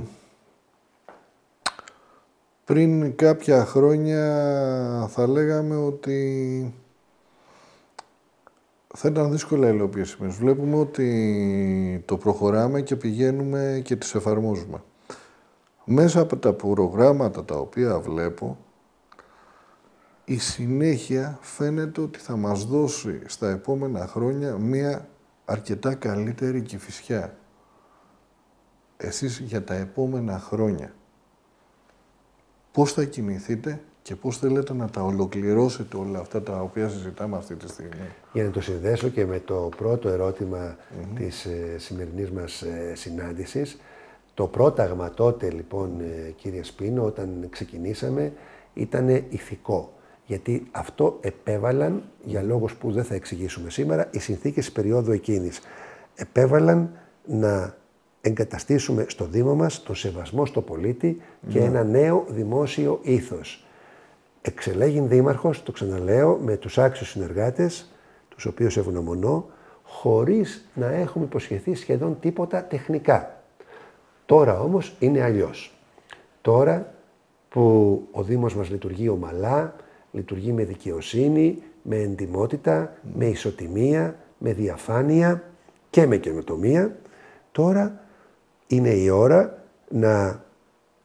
πριν κάποια χρόνια θα λέγαμε ότι θα ήταν δύσκολα υλοποιήσιμες. Βλέπουμε ότι το προχωράμε και πηγαίνουμε και τις εφαρμόζουμε. Μέσα από τα προγράμματα τα οποία βλέπω, η συνέχεια φαίνεται ότι θα μας δώσει στα επόμενα χρόνια μία αρκετά καλύτερη Κηφισιά. Εσείς για τα επόμενα χρόνια, πώς θα κινηθείτε και πώς θέλετε να τα ολοκληρώσετε όλα αυτά τα οποία συζητάμε αυτή τη στιγμή? Για να το συνδέσω και με το πρώτο ερώτημα mm-hmm. της ε, σημερινής μας ε, συνάντησης, το πρόταγμα τότε λοιπόν ε, κύριε Σπίνο, όταν ξεκινήσαμε, ήταν ηθικό. Γιατί αυτό επέβαλαν, για λόγους που δεν θα εξηγήσουμε σήμερα, οι συνθήκες της περίοδου εκείνης. Επέβαλαν να εγκαταστήσουμε στο Δήμο μας τον σεβασμό στο πολίτη και ναι. ένα νέο δημόσιο ήθος. Εξελέγην δήμαρχος, το ξαναλέω, με τους άξιους συνεργάτες, τους οποίους ευγνωμονώ, χωρίς να έχουμε υποσχεθεί σχεδόν τίποτα τεχνικά. Τώρα όμως είναι αλλιώς. Τώρα που ο Δήμος μας λειτουργεί ομαλά, λειτουργεί με δικαιοσύνη, με εντιμότητα, mm. με ισοτιμία, με διαφάνεια και με καινοτομία, τώρα είναι η ώρα να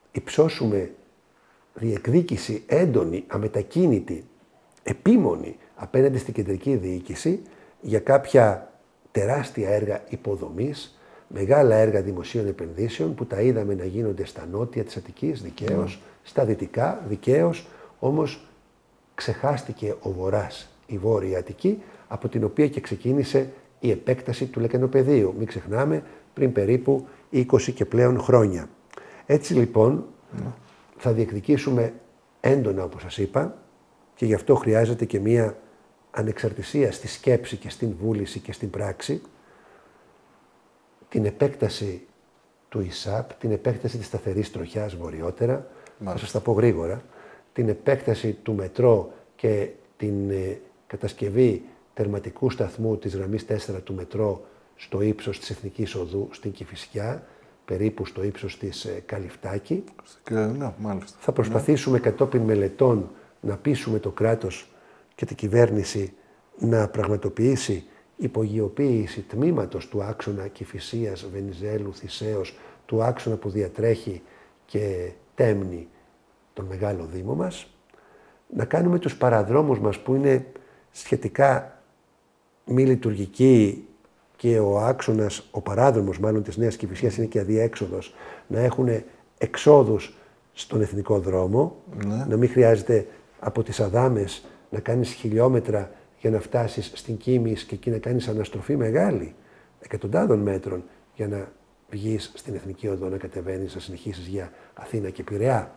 υψώσουμε διεκδίκηση έντονη, αμετακίνητη, επίμονη απέναντι στην κεντρική διοίκηση για κάποια τεράστια έργα υποδομής, μεγάλα έργα δημοσίων επενδύσεων που τα είδαμε να γίνονται στα νότια της Αττικής δικαίως, mm. στα δυτικά δικαίως, όμως ξεχάστηκε ο Βορράς, η Βόρεια Αττική, από την οποία και ξεκίνησε η επέκταση του λεκανοπεδίου. Μην ξεχνάμε, πριν περίπου είκοσι και πλέον χρόνια. Έτσι λοιπόν mm. θα διεκδικήσουμε έντονα, όπως σας είπα, και γι' αυτό χρειάζεται και μία ανεξαρτησία στη σκέψη και στην βούληση και στην πράξη, την επέκταση του ΙΣΑΠ, την επέκταση της σταθερής τροχιάς βορειότερα, θα σας τα πω γρήγορα, την επέκταση του μετρό και την ε, κατασκευή τερματικού σταθμού της γραμμής τέσσερα του μετρό στο ύψος της Εθνικής Οδού στην Κηφισιά, περίπου στο ύψος της ε, Καλυφτάκη. Ναι, μάλιστα. Θα προσπαθήσουμε ναι. κατόπιν μελετών να πείσουμε το κράτος και την κυβέρνηση να πραγματοποιήσει υπογειοποίηση τμήματος του άξονα Κηφισίας, Βενιζέλου, Θησέως, του άξονα που διατρέχει και τέμνει τον μεγάλο Δήμο μας, να κάνουμε τους παραδρόμους μας που είναι σχετικά μη λειτουργικοί και ο άξονας, ο παράδρομος μάλλον της Νέας Κηφισίας είναι και αδιέξοδος, να έχουν εξόδους στον εθνικό δρόμο, ναι. να μην χρειάζεται από τις Αδάμες να κάνεις χιλιόμετρα για να φτάσεις στην Κίμης και εκεί να κάνεις αναστροφή μεγάλη, εκατοντάδων μέτρων, για να βγεις στην Εθνική Οδό, να κατεβαίνεις, να συνεχίσεις για Αθήνα και Πειραιά.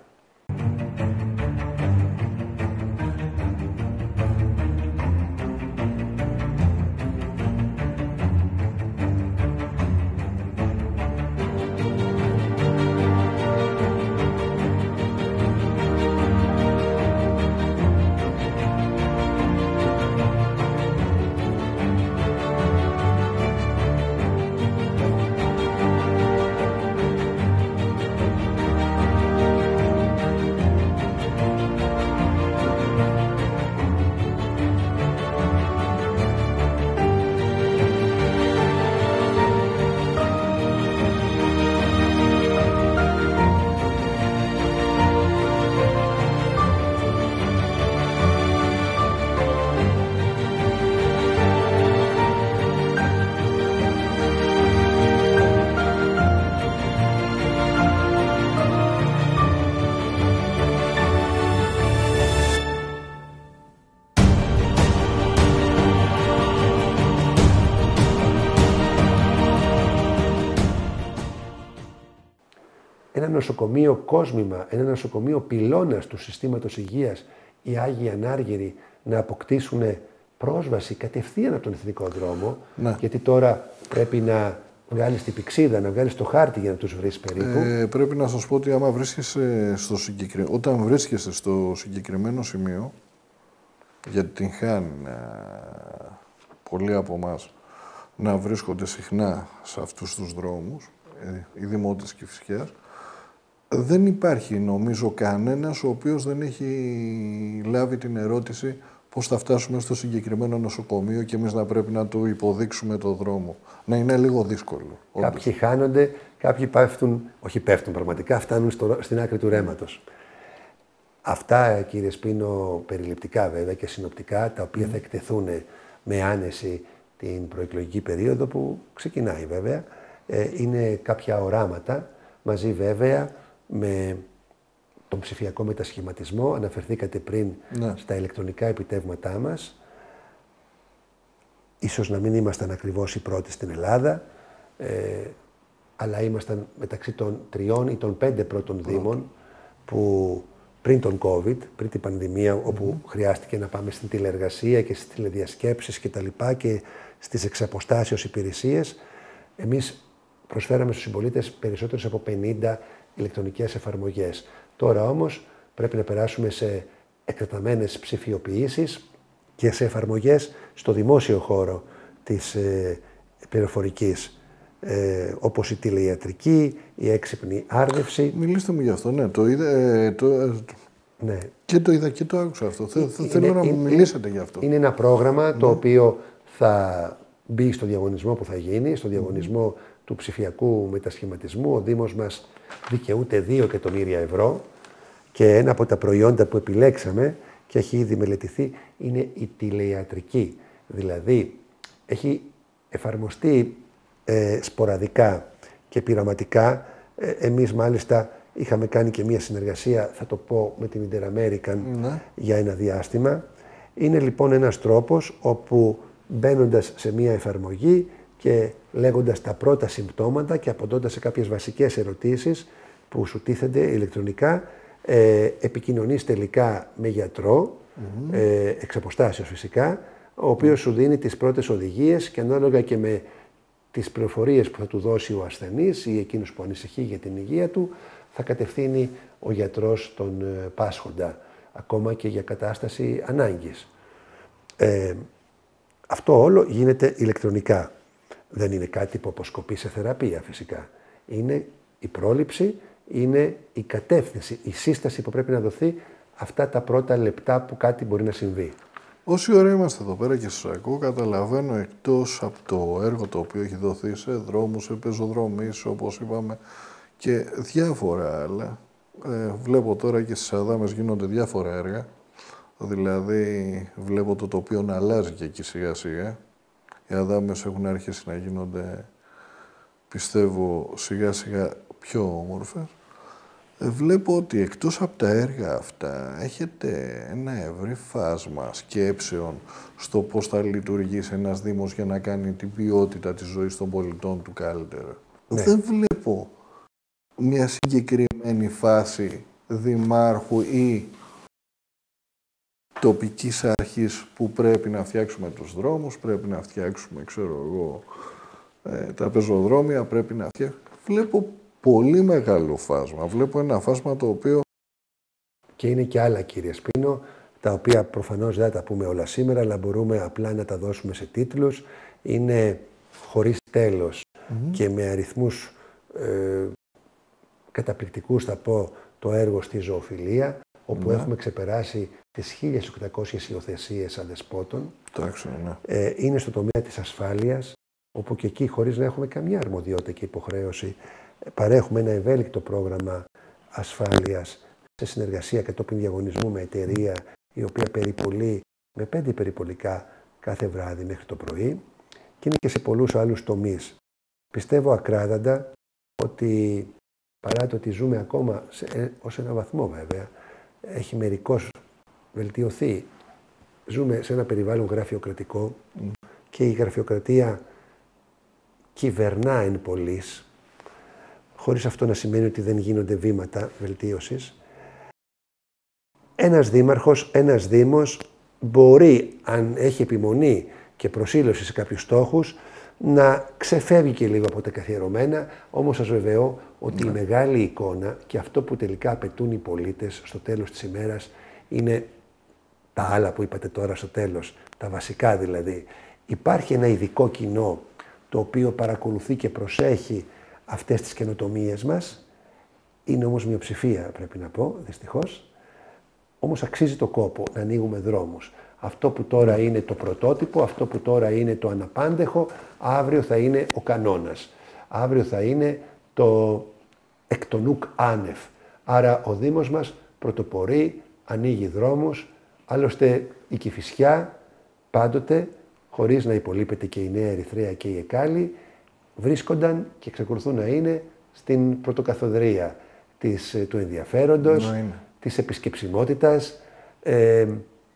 Ένα νοσοκομείο κόσμημα, ένα νοσοκομείο πυλώνας του συστήματος υγείας, οι Άγιοι Ανάργυροι να αποκτήσουν πρόσβαση κατευθείαν από τον εθνικό δρόμο, ναι. γιατί τώρα πρέπει να βγάλεις την πηξίδα, να βγάλεις το χάρτη για να τους βρεις περίπου. Ε, πρέπει να σας πω ότι άμα βρίσκεσαι στο συγκεκρι... όταν βρίσκεσαι στο συγκεκριμένο σημείο, γιατί την χάνει πολλοί από εμάς να βρίσκονται συχνά σε αυτούς τους δρόμους, οι δημότες Κηφισιάς, δεν υπάρχει νομίζω κανένας ο οποίος δεν έχει λάβει την ερώτηση πώς θα φτάσουμε στο συγκεκριμένο νοσοκομείο και εμείς να πρέπει να του υποδείξουμε το δρόμο. Να είναι λίγο δύσκολο. Κάποιοι όντως. χάνονται, κάποιοι πέφτουν, όχι πέφτουν πραγματικά, φτάνουν στο, στην άκρη του ρέματος. Αυτά, κύριε Σπίνο, περιληπτικά βέβαια και συνοπτικά, τα οποία mm. θα εκτεθούν με άνεση την προεκλογική περίοδο που ξεκινάει βέβαια. Ε, είναι κάποια οράματα, μαζί βέβαια με τον ψηφιακό μετασχηματισμό. Αναφερθήκατε πριν ναι. στα ηλεκτρονικά επιτεύγματά μας. Ίσως να μην ήμασταν ακριβώς οι πρώτοι στην Ελλάδα, ε, αλλά ήμασταν μεταξύ των τριών ή των πέντε πρώτων Πρώτο. δήμων που πριν τον COVID, πριν την πανδημία, mm-hmm. όπου χρειάστηκε να πάμε στην τηλεεργασία και στις τηλεδιασκέψεις και τα λοιπά και στις εξαποστάσεως υπηρεσίες, εμείς προσφέραμε στους συμπολίτες περισσότερες από πενήντα ηλεκτρονικές εφαρμογές. Τώρα όμως πρέπει να περάσουμε σε εκτεταμένες ψηφιοποιήσεις και σε εφαρμογές στο δημόσιο χώρο της ε, πληροφορικής, ε, όπως η τηλεϊατρική, η έξυπνη άρδευση. Μιλήστε μου γι' αυτό, ναι. Το είδα, ε, το, ε, ναι. Και το είδα και το άκουσα αυτό. Είναι, Θέλω να μου μιλήσετε γι' αυτό. Είναι ένα πρόγραμμα ναι. το οποίο θα μπει στο διαγωνισμό που θα γίνει, στο διαγωνισμό του ψηφιακού μετασχηματισμού. Ο Δήμος μας δικαιούται δύο εκατομμύρια ευρώ και ένα από τα προϊόντα που επιλέξαμε και έχει ήδη μελετηθεί είναι η τηλεϊατρική. Δηλαδή, έχει εφαρμοστεί ε, σποραδικά και πειραματικά. Ε, εμείς μάλιστα είχαμε κάνει και μία συνεργασία, θα το πω, με την Inter-American ναι. για ένα διάστημα. Είναι λοιπόν ένας τρόπος όπου μπαίνοντας σε μία εφαρμογή και λέγοντας τα πρώτα συμπτώματα και απαντώντας σε κάποιες βασικές ερωτήσεις που σου τίθενται ηλεκτρονικά, ε, επικοινωνείς τελικά με γιατρό, mm-hmm. ε, εξ αποστάσεως φυσικά, ο οποίος mm. σου δίνει τις πρώτες οδηγίες και ανάλογα και με τις πληροφορίες που θα του δώσει ο ασθενής ή εκείνος που ανησυχεί για την υγεία του, θα κατευθύνει ο γιατρός τον ε, πάσχοντα, ακόμα και για κατάσταση ανάγκης. Ε, αυτό όλο γίνεται ηλεκτρονικά. Δεν είναι κάτι που αποσκοπεί σε θεραπεία φυσικά. Είναι η πρόληψη, είναι η κατεύθυνση, η σύσταση που πρέπει να δοθεί αυτά τα πρώτα λεπτά που κάτι μπορεί να συμβεί. Όση ώρα είμαστε εδώ πέρα και σας ακούω, καταλαβαίνω εκτός από το έργο το οποίο έχει δοθεί σε δρόμους, σε πεζοδρομίες, όπως είπαμε, και διάφορα άλλα. Ε, βλέπω τώρα και στις Αδάμες γίνονται διάφορα έργα. Δηλαδή, βλέπω το τοπίο να αλλάζει και εκεί σιγά σιγά. Οι Αδάμες έχουν αρχίσει να γίνονται, πιστεύω, σιγά σιγά πιο όμορφες. Ε, βλέπω ότι εκτός από τα έργα αυτά έχετε ένα ευρύ φάσμα σκέψεων στο πώς θα λειτουργήσει ένας Δήμος για να κάνει την ποιότητα της ζωής των πολιτών του καλύτερα. Ναι. Δεν βλέπω μια συγκεκριμένη φάση δημάρχου ή τοπικής αρχής που πρέπει να φτιάξουμε τους δρόμους, πρέπει να φτιάξουμε, ξέρω εγώ, ε, τα πεζοδρόμια, πρέπει να φτιάξουμε. Βλέπω πολύ μεγάλο φάσμα. Βλέπω ένα φάσμα το οποίο... Και είναι και άλλα, κύριε Σπίνο, τα οποία προφανώς δεν θα τα πούμε όλα σήμερα, αλλά μπορούμε απλά να τα δώσουμε σε τίτλους. Είναι χωρίς τέλος mm-hmm. και με αριθμούς ε, καταπληκτικούς, θα πω, το έργο στη ζωοφιλία, όπου ναι. έχουμε ξεπεράσει τις χίλιες οκτακόσιες υιοθεσίες αδεσπότων. Τάξε, ναι. ε, είναι στο τομέα της ασφάλειας, όπου και εκεί, χωρίς να έχουμε καμιά αρμοδιότητα και υποχρέωση, παρέχουμε ένα ευέλικτο πρόγραμμα ασφάλειας σε συνεργασία κατόπιν διαγωνισμού με εταιρεία η οποία περιπολεί με πέντε περιπολικά κάθε βράδυ μέχρι το πρωί και είναι και σε πολλούς άλλους τομείς. Πιστεύω ακράδαντα ότι παρά το ότι ζούμε ακόμα σε, ως ένα βαθμό βέβαια, έχει μερικώς βελτιωθεί. Ζούμε σε ένα περιβάλλον γραφειοκρατικό mm. και η γραφειοκρατία κυβερνά εν πολλοίς, χωρίς αυτό να σημαίνει ότι δεν γίνονται βήματα βελτίωσης. Ένας δήμαρχος, ένας δήμος μπορεί, αν έχει επιμονή και προσήλωση σε κάποιους στόχους, να ξεφεύγει και λίγο από τα καθιερωμένα, όμως σας βεβαιώ ότι ναι. η μεγάλη εικόνα και αυτό που τελικά απαιτούν οι πολίτες στο τέλος της ημέρας είναι τα άλλα που είπατε τώρα στο τέλος, τα βασικά δηλαδή. Υπάρχει ένα ειδικό κοινό το οποίο παρακολουθεί και προσέχει αυτές τις καινοτομίες μας. Είναι όμως μειοψηφία, πρέπει να πω, δυστυχώς. Όμως αξίζει το κόπο να ανοίγουμε δρόμους. Αυτό που τώρα είναι το πρωτότυπο, αυτό που τώρα είναι το αναπάντεχο, αύριο θα είναι ο κανόνας. Αύριο θα είναι το εκ των ουκ άνευ. Άρα ο Δήμος μας πρωτοπορεί, ανοίγει δρόμους, άλλωστε η Κηφισιά πάντοτε, χωρίς να υπολείπεται και η Νέα Ερυθρέα και η Εκάλη, βρίσκονταν και εξακολουθούν να είναι στην πρωτοκαθοδρία της, του ενδιαφέροντος, της επισκεψιμότητας, ε,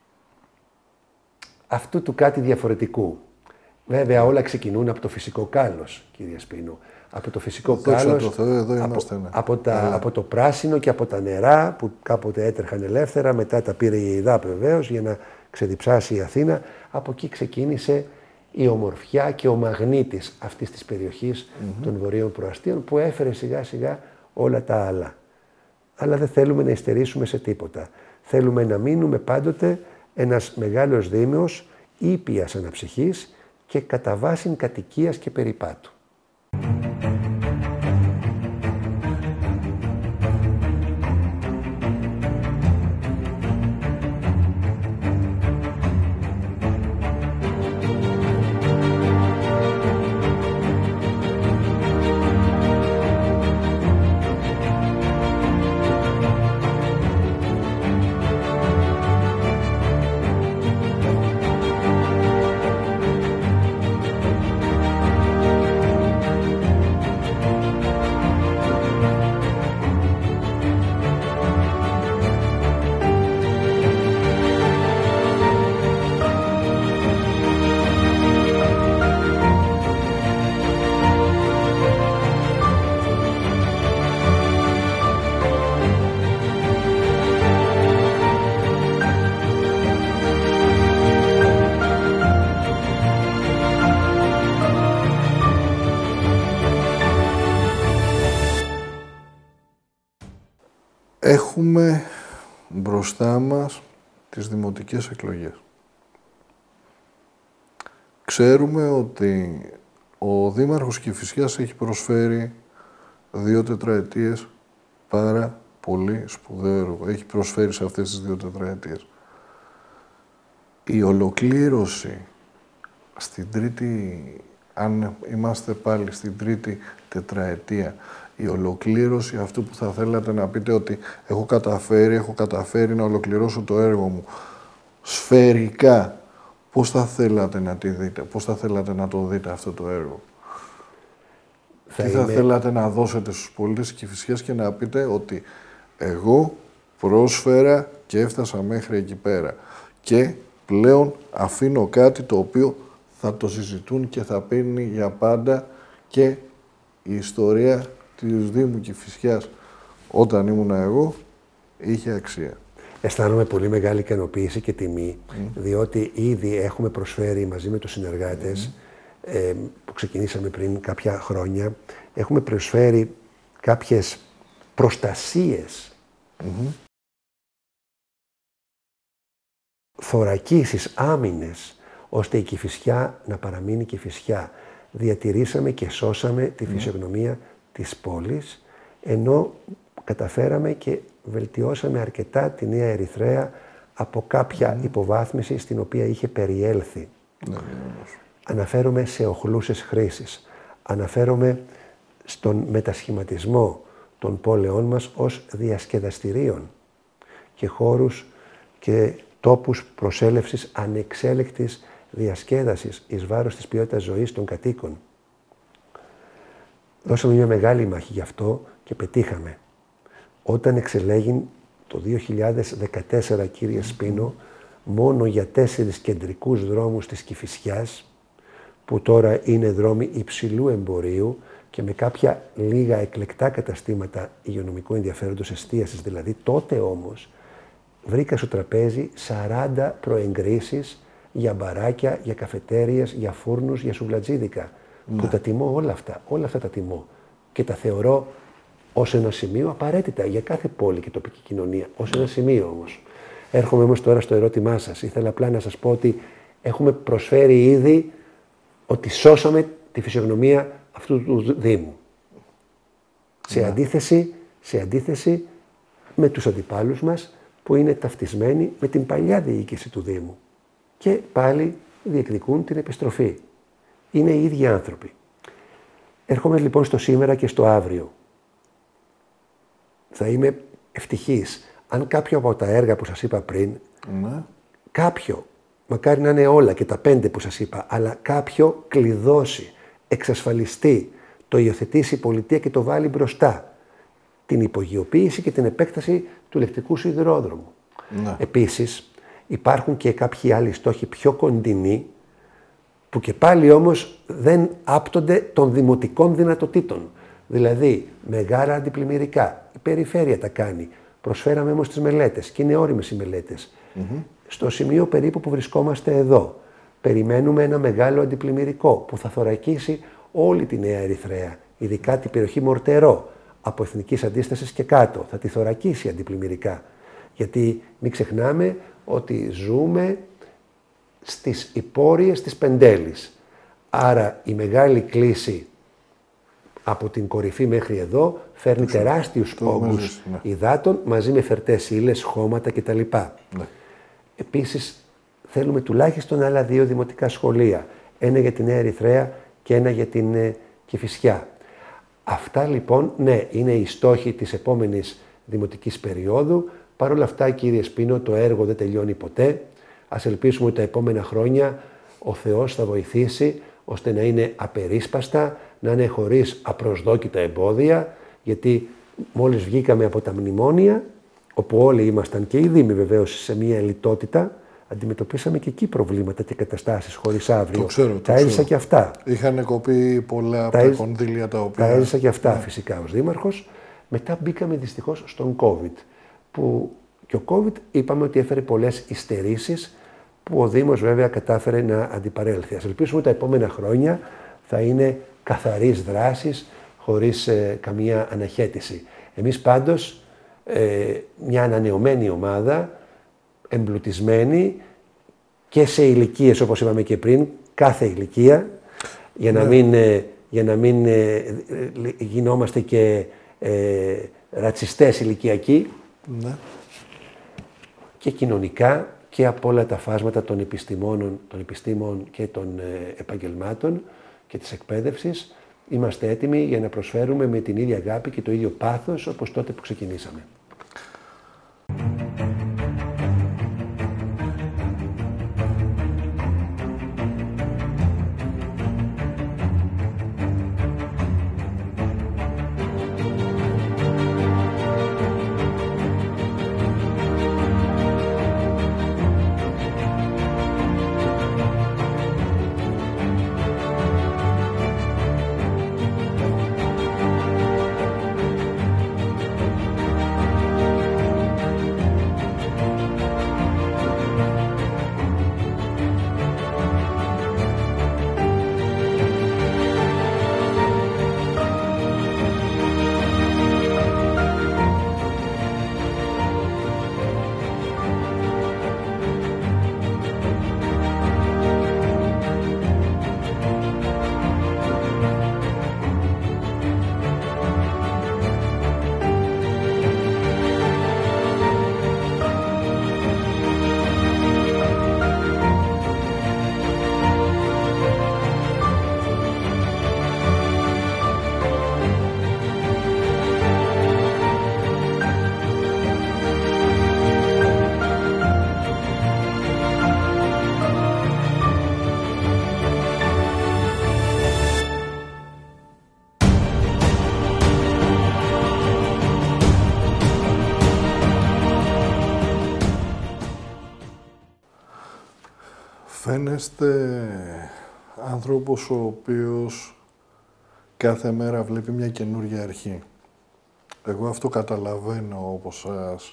αυτού του κάτι διαφορετικού. Βέβαια όλα ξεκινούν από το φυσικό κάλος, κύριε Σπίνο. Από το φυσικό το κάλος, το Θεό, εδώ από, ναι. από, τα, από το πράσινο και από τα νερά που κάποτε έτρεχαν ελεύθερα, μετά τα πήρε η ΕΙΔΑΠ βεβαίως για να ξεδιψάσει η Αθήνα. Από εκεί ξεκίνησε η ομορφιά και ο μαγνήτης αυτής της περιοχής mm-hmm. των βορείων προαστίων που έφερε σιγά σιγά όλα τα άλλα. Αλλά δεν θέλουμε να υστερήσουμε σε τίποτα. Θέλουμε να μείνουμε πάντοτε ένας μεγάλος δήμος ήπιας αναψυχής και κατά βάσιν κατοικίας και περιπάτου. Έχουμε μπροστά μας τις δημοτικές εκλογές. Ξέρουμε ότι ο Δήμαρχος Κηφισιάς έχει προσφέρει δύο τετραετίες πάρα πολύ σπουδαίο έργο. Έχει προσφέρει σε αυτές τις δύο τετραετίες. Η ολοκλήρωση στην τρίτη, αν είμαστε πάλι στην τρίτη τετραετία, η ολοκλήρωση αυτού που θα θέλατε να πείτε ότι έχω καταφέρει, έχω καταφέρει να ολοκληρώσω το έργο μου σφαιρικά, πώς θα θέλατε να τη δείτε, πώς θα θέλατε να το δείτε αυτό το έργο. Θα Τι είμαι... θα θέλατε να δώσετε στους πολίτες της Κηφισιάς και να πείτε ότι εγώ πρόσφερα και έφτασα μέχρι εκεί πέρα και πλέον αφήνω κάτι το οποίο θα το συζητούν και θα παίρνει για πάντα και η ιστορία του Δήμου Κηφισιάς όταν ήμουν εγώ είχε αξία. Αισθάνομαι πολύ μεγάλη ικανοποίηση και τιμή, mm. διότι ήδη έχουμε προσφέρει μαζί με τους συνεργάτες mm. ε, που ξεκινήσαμε πριν κάποια χρόνια, έχουμε προσφέρει κάποιες προστασίες, mm-hmm. θωρακίσεις, άμυνες, ώστε η Κηφισιά να παραμείνει Κηφισιά. Διατηρήσαμε και σώσαμε τη φυσιογνωμία mm. της πόλης, ενώ καταφέραμε και βελτιώσαμε αρκετά τη Νέα Ερυθρέα από κάποια mm. υποβάθμιση στην οποία είχε περιέλθει. Mm. Αναφέρομαι σε οχλούσες χρήσεις. Αναφέρομαι στον μετασχηματισμό των πόλεων μας ως διασκεδαστηρίων και χώρους και τόπους προσέλευσης ανεξέλεκτης διασκέδασης εις βάρος της ποιότητας ζωής των κατοίκων. Δώσαμε μια μεγάλη μάχη γι' αυτό και πετύχαμε. Όταν εξελέγην το δύο χιλιάδες δεκατέσσερα, κύριε Σπίνο, μόνο για τέσσερις κεντρικούς δρόμους της Κηφισιάς, που τώρα είναι δρόμοι υψηλού εμπορίου και με κάποια λίγα εκλεκτά καταστήματα υγειονομικού ενδιαφέροντος εστίασης, δηλαδή τότε όμως, βρήκα στο τραπέζι σαράντα προεγκρίσεις για μπαράκια, για καφετέριες, για φούρνους, για σουβλατζίδικα. Ναι. Που τα τιμώ όλα αυτά, όλα αυτά τα τιμώ. Και τα θεωρώ ως ένα σημείο απαραίτητα για κάθε πόλη και τοπική κοινωνία. Ως ένα σημείο όμως. Έρχομαι όμως τώρα στο ερώτημά σας. Ήθελα απλά να σας πω ότι έχουμε προσφέρει ήδη ότι σώσαμε τη φυσιογνωμία αυτού του Δήμου. Σε, ναι. αντίθεση, σε αντίθεση με τους αντιπάλους μας που είναι ταυτισμένοι με την παλιά διοίκηση του Δήμου. Και πάλι διεκδικούν την επιστροφή. Είναι οι ίδιοι άνθρωποι. Έρχομαι λοιπόν στο σήμερα και στο αύριο. Θα είμαι ευτυχής αν κάποιο από τα έργα που σας είπα πριν, ναι. κάποιο, μακάρι να είναι όλα και τα πέντε που σας είπα, αλλά κάποιο κλειδώσει, εξασφαλιστεί, το υιοθετήσει η πολιτεία και το βάλει μπροστά. Την υπογειοποίηση και την επέκταση του ηλεκτρικού σιδηρόδρομου. Ναι. Επίσης, υπάρχουν και κάποιοι άλλοι στόχοι πιο κοντινοί, που και πάλι όμως δεν άπτονται των δημοτικών δυνατοτήτων. Δηλαδή, μεγάλα αντιπλημμυρικά, η περιφέρεια τα κάνει. Προσφέραμε όμως τις μελέτες και είναι όριμες οι μελέτες. Mm-hmm. Στο σημείο περίπου που βρισκόμαστε εδώ, περιμένουμε ένα μεγάλο αντιπλημμυρικό που θα θωρακίσει όλη τη Νέα Ερυθρέα, ειδικά την περιοχή Μορτερό, από Εθνικής Αντίστασης και κάτω. Θα τη θωρακίσει αντιπλημμυρικά. Γιατί μην ξεχνάμε ότι ζούμε στις υπόρειες της Πεντέλης. Άρα η μεγάλη κλίση από την κορυφή μέχρι εδώ φέρνει το τεράστιους όγκους ναι. υδάτων μαζί με φερτές ύλες, χώματα κτλ. Ναι. Επίσης θέλουμε τουλάχιστον άλλα δύο δημοτικά σχολεία. Ένα για την Νέα Ερυθρέα και ένα για την ε, Κηφισιά. Αυτά λοιπόν, ναι, είναι οι στόχοι της επόμενης δημοτικής περίοδου. Παρ' όλα αυτά, κύριε Σπίνο, το έργο δεν τελειώνει ποτέ. Ας ελπίσουμε ότι τα επόμενα χρόνια ο Θεός θα βοηθήσει ώστε να είναι απερίσπαστα, να είναι χωρίς απροσδόκητα εμπόδια, γιατί μόλις βγήκαμε από τα μνημόνια, όπου όλοι ήμασταν και οι Δήμοι βεβαίως σε μια λιτότητα, αντιμετωπίσαμε και εκεί προβλήματα και καταστάσεις χωρίς αύριο. Το ξέρω, το τα έζησα ξέρω. Και αυτά. Είχαν κοπεί πολλά από τα, τα κονδύλια τα οποία... Τα έζησα και αυτά ναι. φυσικά ως Δήμαρχος. Μετά μπήκαμε δυστυχώς στον COVID, που και ο COVID είπαμε ότι έφερε πολλές υστερήσεις, που ο Δήμος βέβαια κατάφερε να αντιπαρέλθει. Ας ελπίσουμε τα επόμενα χρόνια θα είναι καθαρής δράσης, χωρίς ε, καμία αναχέτηση. Εμείς πάντως ε, μια ανανεωμένη ομάδα, εμπλουτισμένη και σε ηλικίες, όπως είπαμε και πριν, κάθε ηλικία, για να, ναι. μην, ε, για να μην ε, γινόμαστε και ε, ρατσιστές ηλικιακοί, ναι. και κοινωνικά και από όλα τα φάσματα των επιστημόνων, των επιστήμων και των ε, επαγγελμάτων και της εκπαίδευσης, είμαστε έτοιμοι για να προσφέρουμε με την ίδια αγάπη και το ίδιο πάθος όπως τότε που ξεκινήσαμε. Φαίνεστε άνθρωπος ο οποίος κάθε μέρα βλέπει μια καινούργια αρχή. Εγώ αυτό καταλαβαίνω όπως σας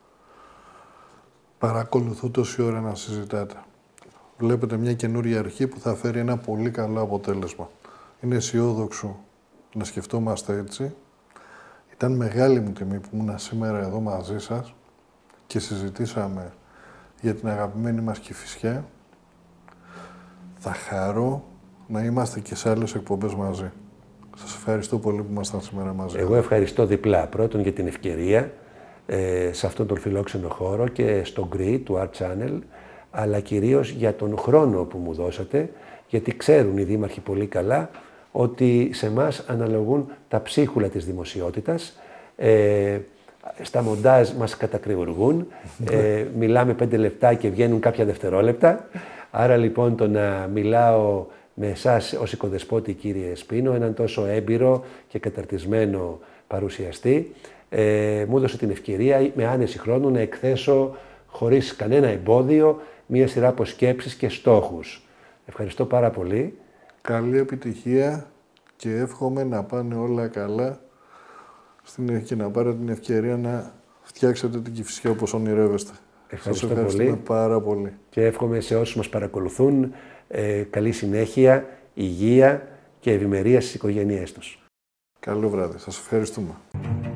παρακολουθώ τόση ώρα να συζητάτε. Βλέπετε μια καινούργια αρχή που θα φέρει ένα πολύ καλό αποτέλεσμα. Είναι αισιόδοξο να σκεφτόμαστε έτσι. Ήταν μεγάλη μου τιμή που ήμουν σήμερα εδώ μαζί σας και συζητήσαμε για την αγαπημένη μας Κηφισιά. Θα χαρώ να είμαστε και σε άλλες εκπομπές μαζί. Σας ευχαριστώ πολύ που ήμασταν σήμερα μαζί. Εγώ ευχαριστώ διπλά. Πρώτον για την ευκαιρία ε, σε αυτόν τον φιλόξενο χώρο και στο γκρι του Art Channel, αλλά κυρίως για τον χρόνο που μου δώσατε, γιατί ξέρουν οι δήμαρχοι πολύ καλά ότι σε μας αναλογούν τα ψίχουλα της δημοσιότητας. Ε, στα μοντάζ μας κατακριουργούν, ε, μιλάμε πέντε λεπτά και βγαίνουν κάποια δευτερόλεπτα. Άρα λοιπόν το να μιλάω με εσάς ως οικοδεσπότη, κύριε Σπίνο, έναν τόσο έμπειρο και καταρτισμένο παρουσιαστή, ε, μου έδωσε την ευκαιρία με άνεση χρόνου να εκθέσω χωρίς κανένα εμπόδιο μία σειρά από σκέψεις και στόχους. Ευχαριστώ πάρα πολύ. Καλή επιτυχία και εύχομαι να πάνε όλα καλά και να πάρετε την ευκαιρία να φτιάξετε την Κηφισιά όπως ονειρεύεστε. Ευχαριστώ Σας ευχαριστούμε πολύ. πάρα πολύ. Και εύχομαι σε όσους μας παρακολουθούν ε, καλή συνέχεια, υγεία και ευημερία στις οικογένειές τους. Καλό βράδυ. Σας ευχαριστούμε.